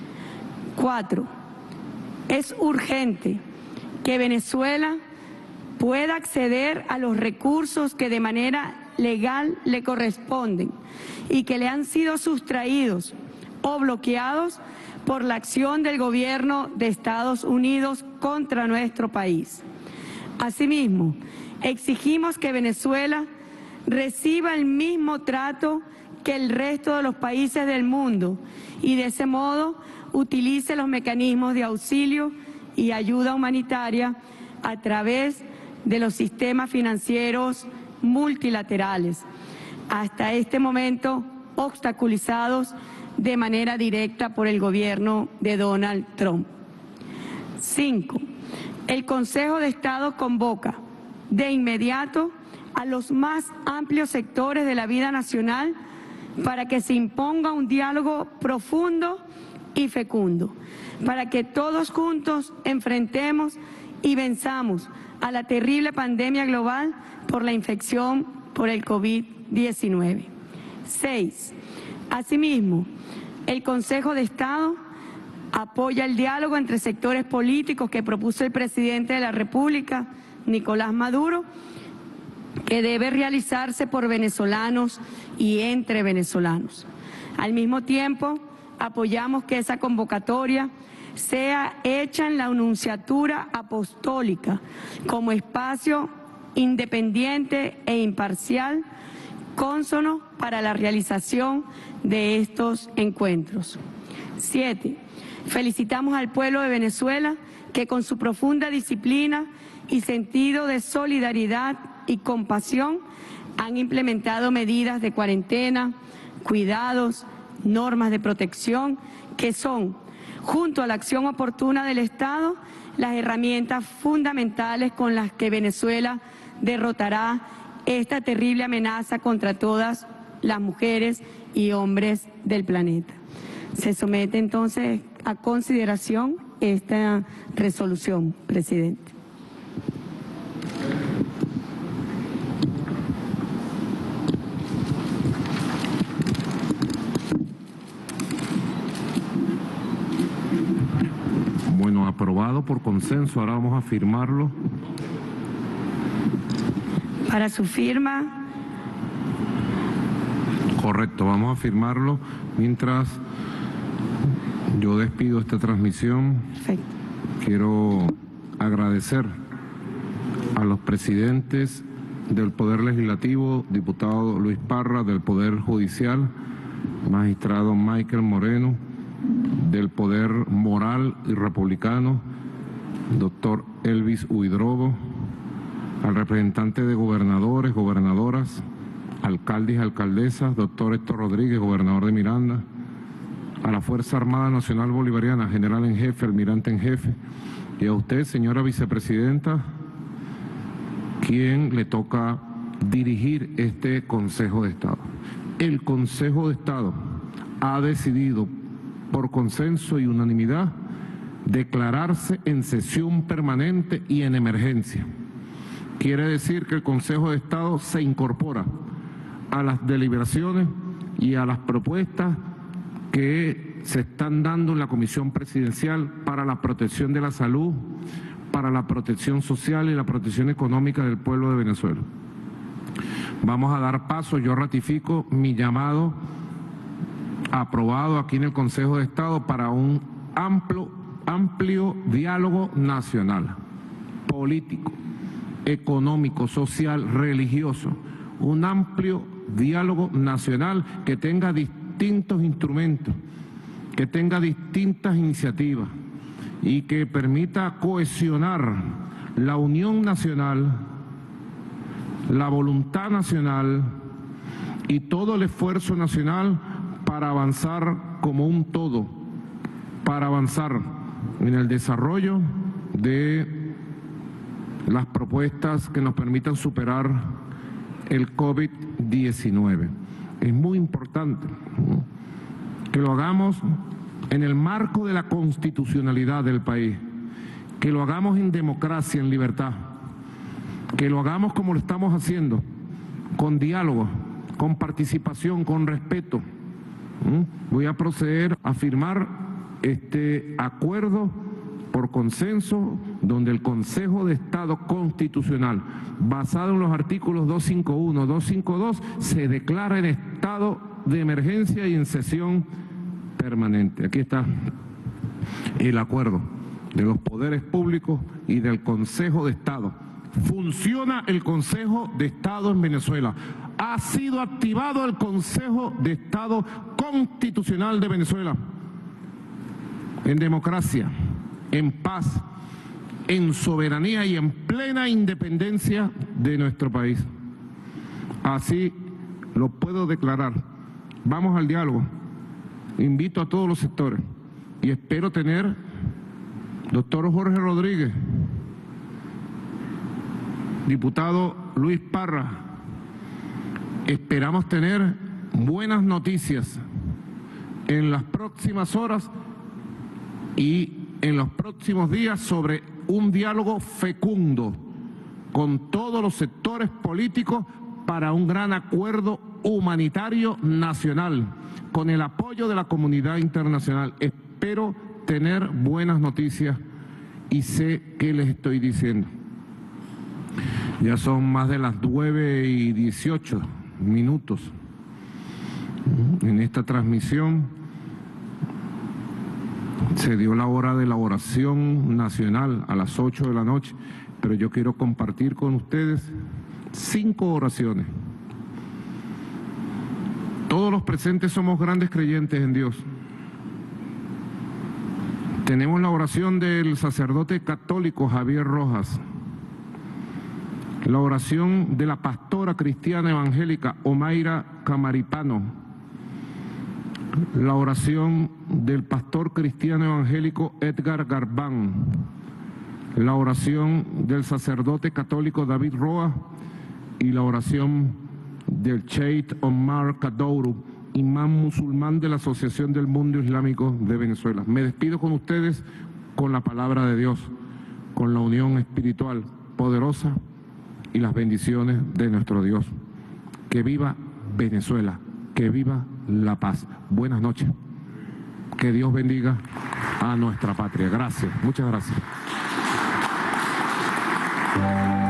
4. Es urgente que Venezuela pueda acceder a los recursos que de manera legal le corresponden y que le han sido sustraídos o bloqueados por la acción del gobierno de Estados Unidos contra nuestro país. Asimismo, exigimos que Venezuela reciba el mismo trato que el resto de los países del mundo y de ese modo utilice los mecanismos de auxilio y ayuda humanitaria a través de los sistemas financieros multilaterales, hasta este momento obstaculizados de manera directa por el gobierno de Donald Trump. 5. El Consejo de Estado convoca de inmediato a los más amplios sectores de la vida nacional para que se imponga un diálogo profundo y fecundo, para que todos juntos enfrentemos y venzamos a la terrible pandemia global por la infección por el COVID-19. 6. Asimismo, el Consejo de Estado apoya el diálogo entre sectores políticos que propuso el presidente de la República, Nicolás Maduro, que debe realizarse por venezolanos y entre venezolanos. Al mismo tiempo, apoyamos que esa convocatoria sea hecha en la Nunciatura Apostólica como espacio independiente e imparcial, cónsono para la realización de estos encuentros. 7. Felicitamos al pueblo de Venezuela que con su profunda disciplina y sentido de solidaridad y compasión han implementado medidas de cuarentena, cuidados, normas de protección que son, junto a la acción oportuna del Estado, las herramientas fundamentales con las que Venezuela derrotará esta terrible amenaza contra todas las mujeres y hombres del planeta. Se somete entonces a consideración esta resolución, presidente.
Bueno, aprobado por consenso. Ahora vamos a firmarlo.
Para su firma.
Correcto, vamos a firmarlo mientras yo despido esta transmisión.
Perfecto.
Quiero agradecer a los presidentes del Poder Legislativo, diputado Luis Parra, del Poder Judicial, magistrado Michael Moreno, del Poder Moral y Republicano, doctor Elvis Huidrobo, al representante de gobernadores, gobernadoras, alcaldes y alcaldesas, doctor Héctor Rodríguez, gobernador de Miranda, a la Fuerza Armada Nacional Bolivariana, general en jefe, almirante en jefe, y a usted, señora vicepresidenta, quien le toca dirigir este Consejo de Estado. El Consejo de Estado ha decidido por consenso y unanimidad declararse en sesión permanente y en emergencia. Quiere decir que el Consejo de Estado se incorpora a las deliberaciones y a las propuestas que se están dando en la Comisión Presidencial para la protección de la salud, para la protección social y la protección económica del pueblo de Venezuela. Vamos a dar paso, yo ratifico mi llamado aprobado aquí en el Consejo de Estado para un amplio diálogo nacional, político, económico, social, religioso, un amplio diálogo nacional que tenga distintos instrumentos, que tenga distintas iniciativas y que permita cohesionar la unión nacional, la voluntad nacional y todo el esfuerzo nacional para avanzar como un todo, para avanzar en el desarrollo de las propuestas que nos permitan superar el COVID-19. Es muy importante que lo hagamos en el marco de la constitucionalidad del país, que lo hagamos en democracia, en libertad, que lo hagamos como lo estamos haciendo, con diálogo, con participación, con respeto. Voy a proceder a firmar este acuerdo por consenso, donde el Consejo de Estado Constitucional, basado en los artículos 251, 252, se declara en estado de emergencia y en sesión permanente. permanente. Aquí está el acuerdo de los poderes públicos y del Consejo de Estado. Funciona el Consejo de Estado en Venezuela. Ha sido activado el Consejo de Estado Constitucional de Venezuela. En democracia, en paz, en soberanía y en plena independencia de nuestro país. Así lo puedo declarar. Vamos al diálogo. Invito a todos los sectores y espero tener, doctor Jorge Rodríguez, diputado Luis Parra, esperamos tener buenas noticias en las próximas horas y en los próximos días sobre un diálogo fecundo con todos los sectores políticos para un gran acuerdo humanitario nacional, con el apoyo de la comunidad internacional. Espero tener buenas noticias y sé qué les estoy diciendo. Ya son más de las 9:18 en esta transmisión. Se dio la hora de la oración nacional a las 8 de la noche, pero yo quiero compartir con ustedes 5 oraciones. Todos los presentes somos grandes creyentes en Dios. Tenemos la oración del sacerdote católico Javier Rojas, la oración de la pastora cristiana evangélica Omaira Camaripano, la oración del pastor cristiano evangélico Edgar Garbán, la oración del sacerdote católico David Roa y la oración del Sheikh Omar Kadouro, imán musulmán de la Asociación del Mundo Islámico de Venezuela. Me despido con ustedes con la palabra de Dios, con la unión espiritual poderosa y las bendiciones de nuestro Dios. Que viva Venezuela, que viva la paz. Buenas noches. Que Dios bendiga a nuestra patria. Gracias, muchas gracias.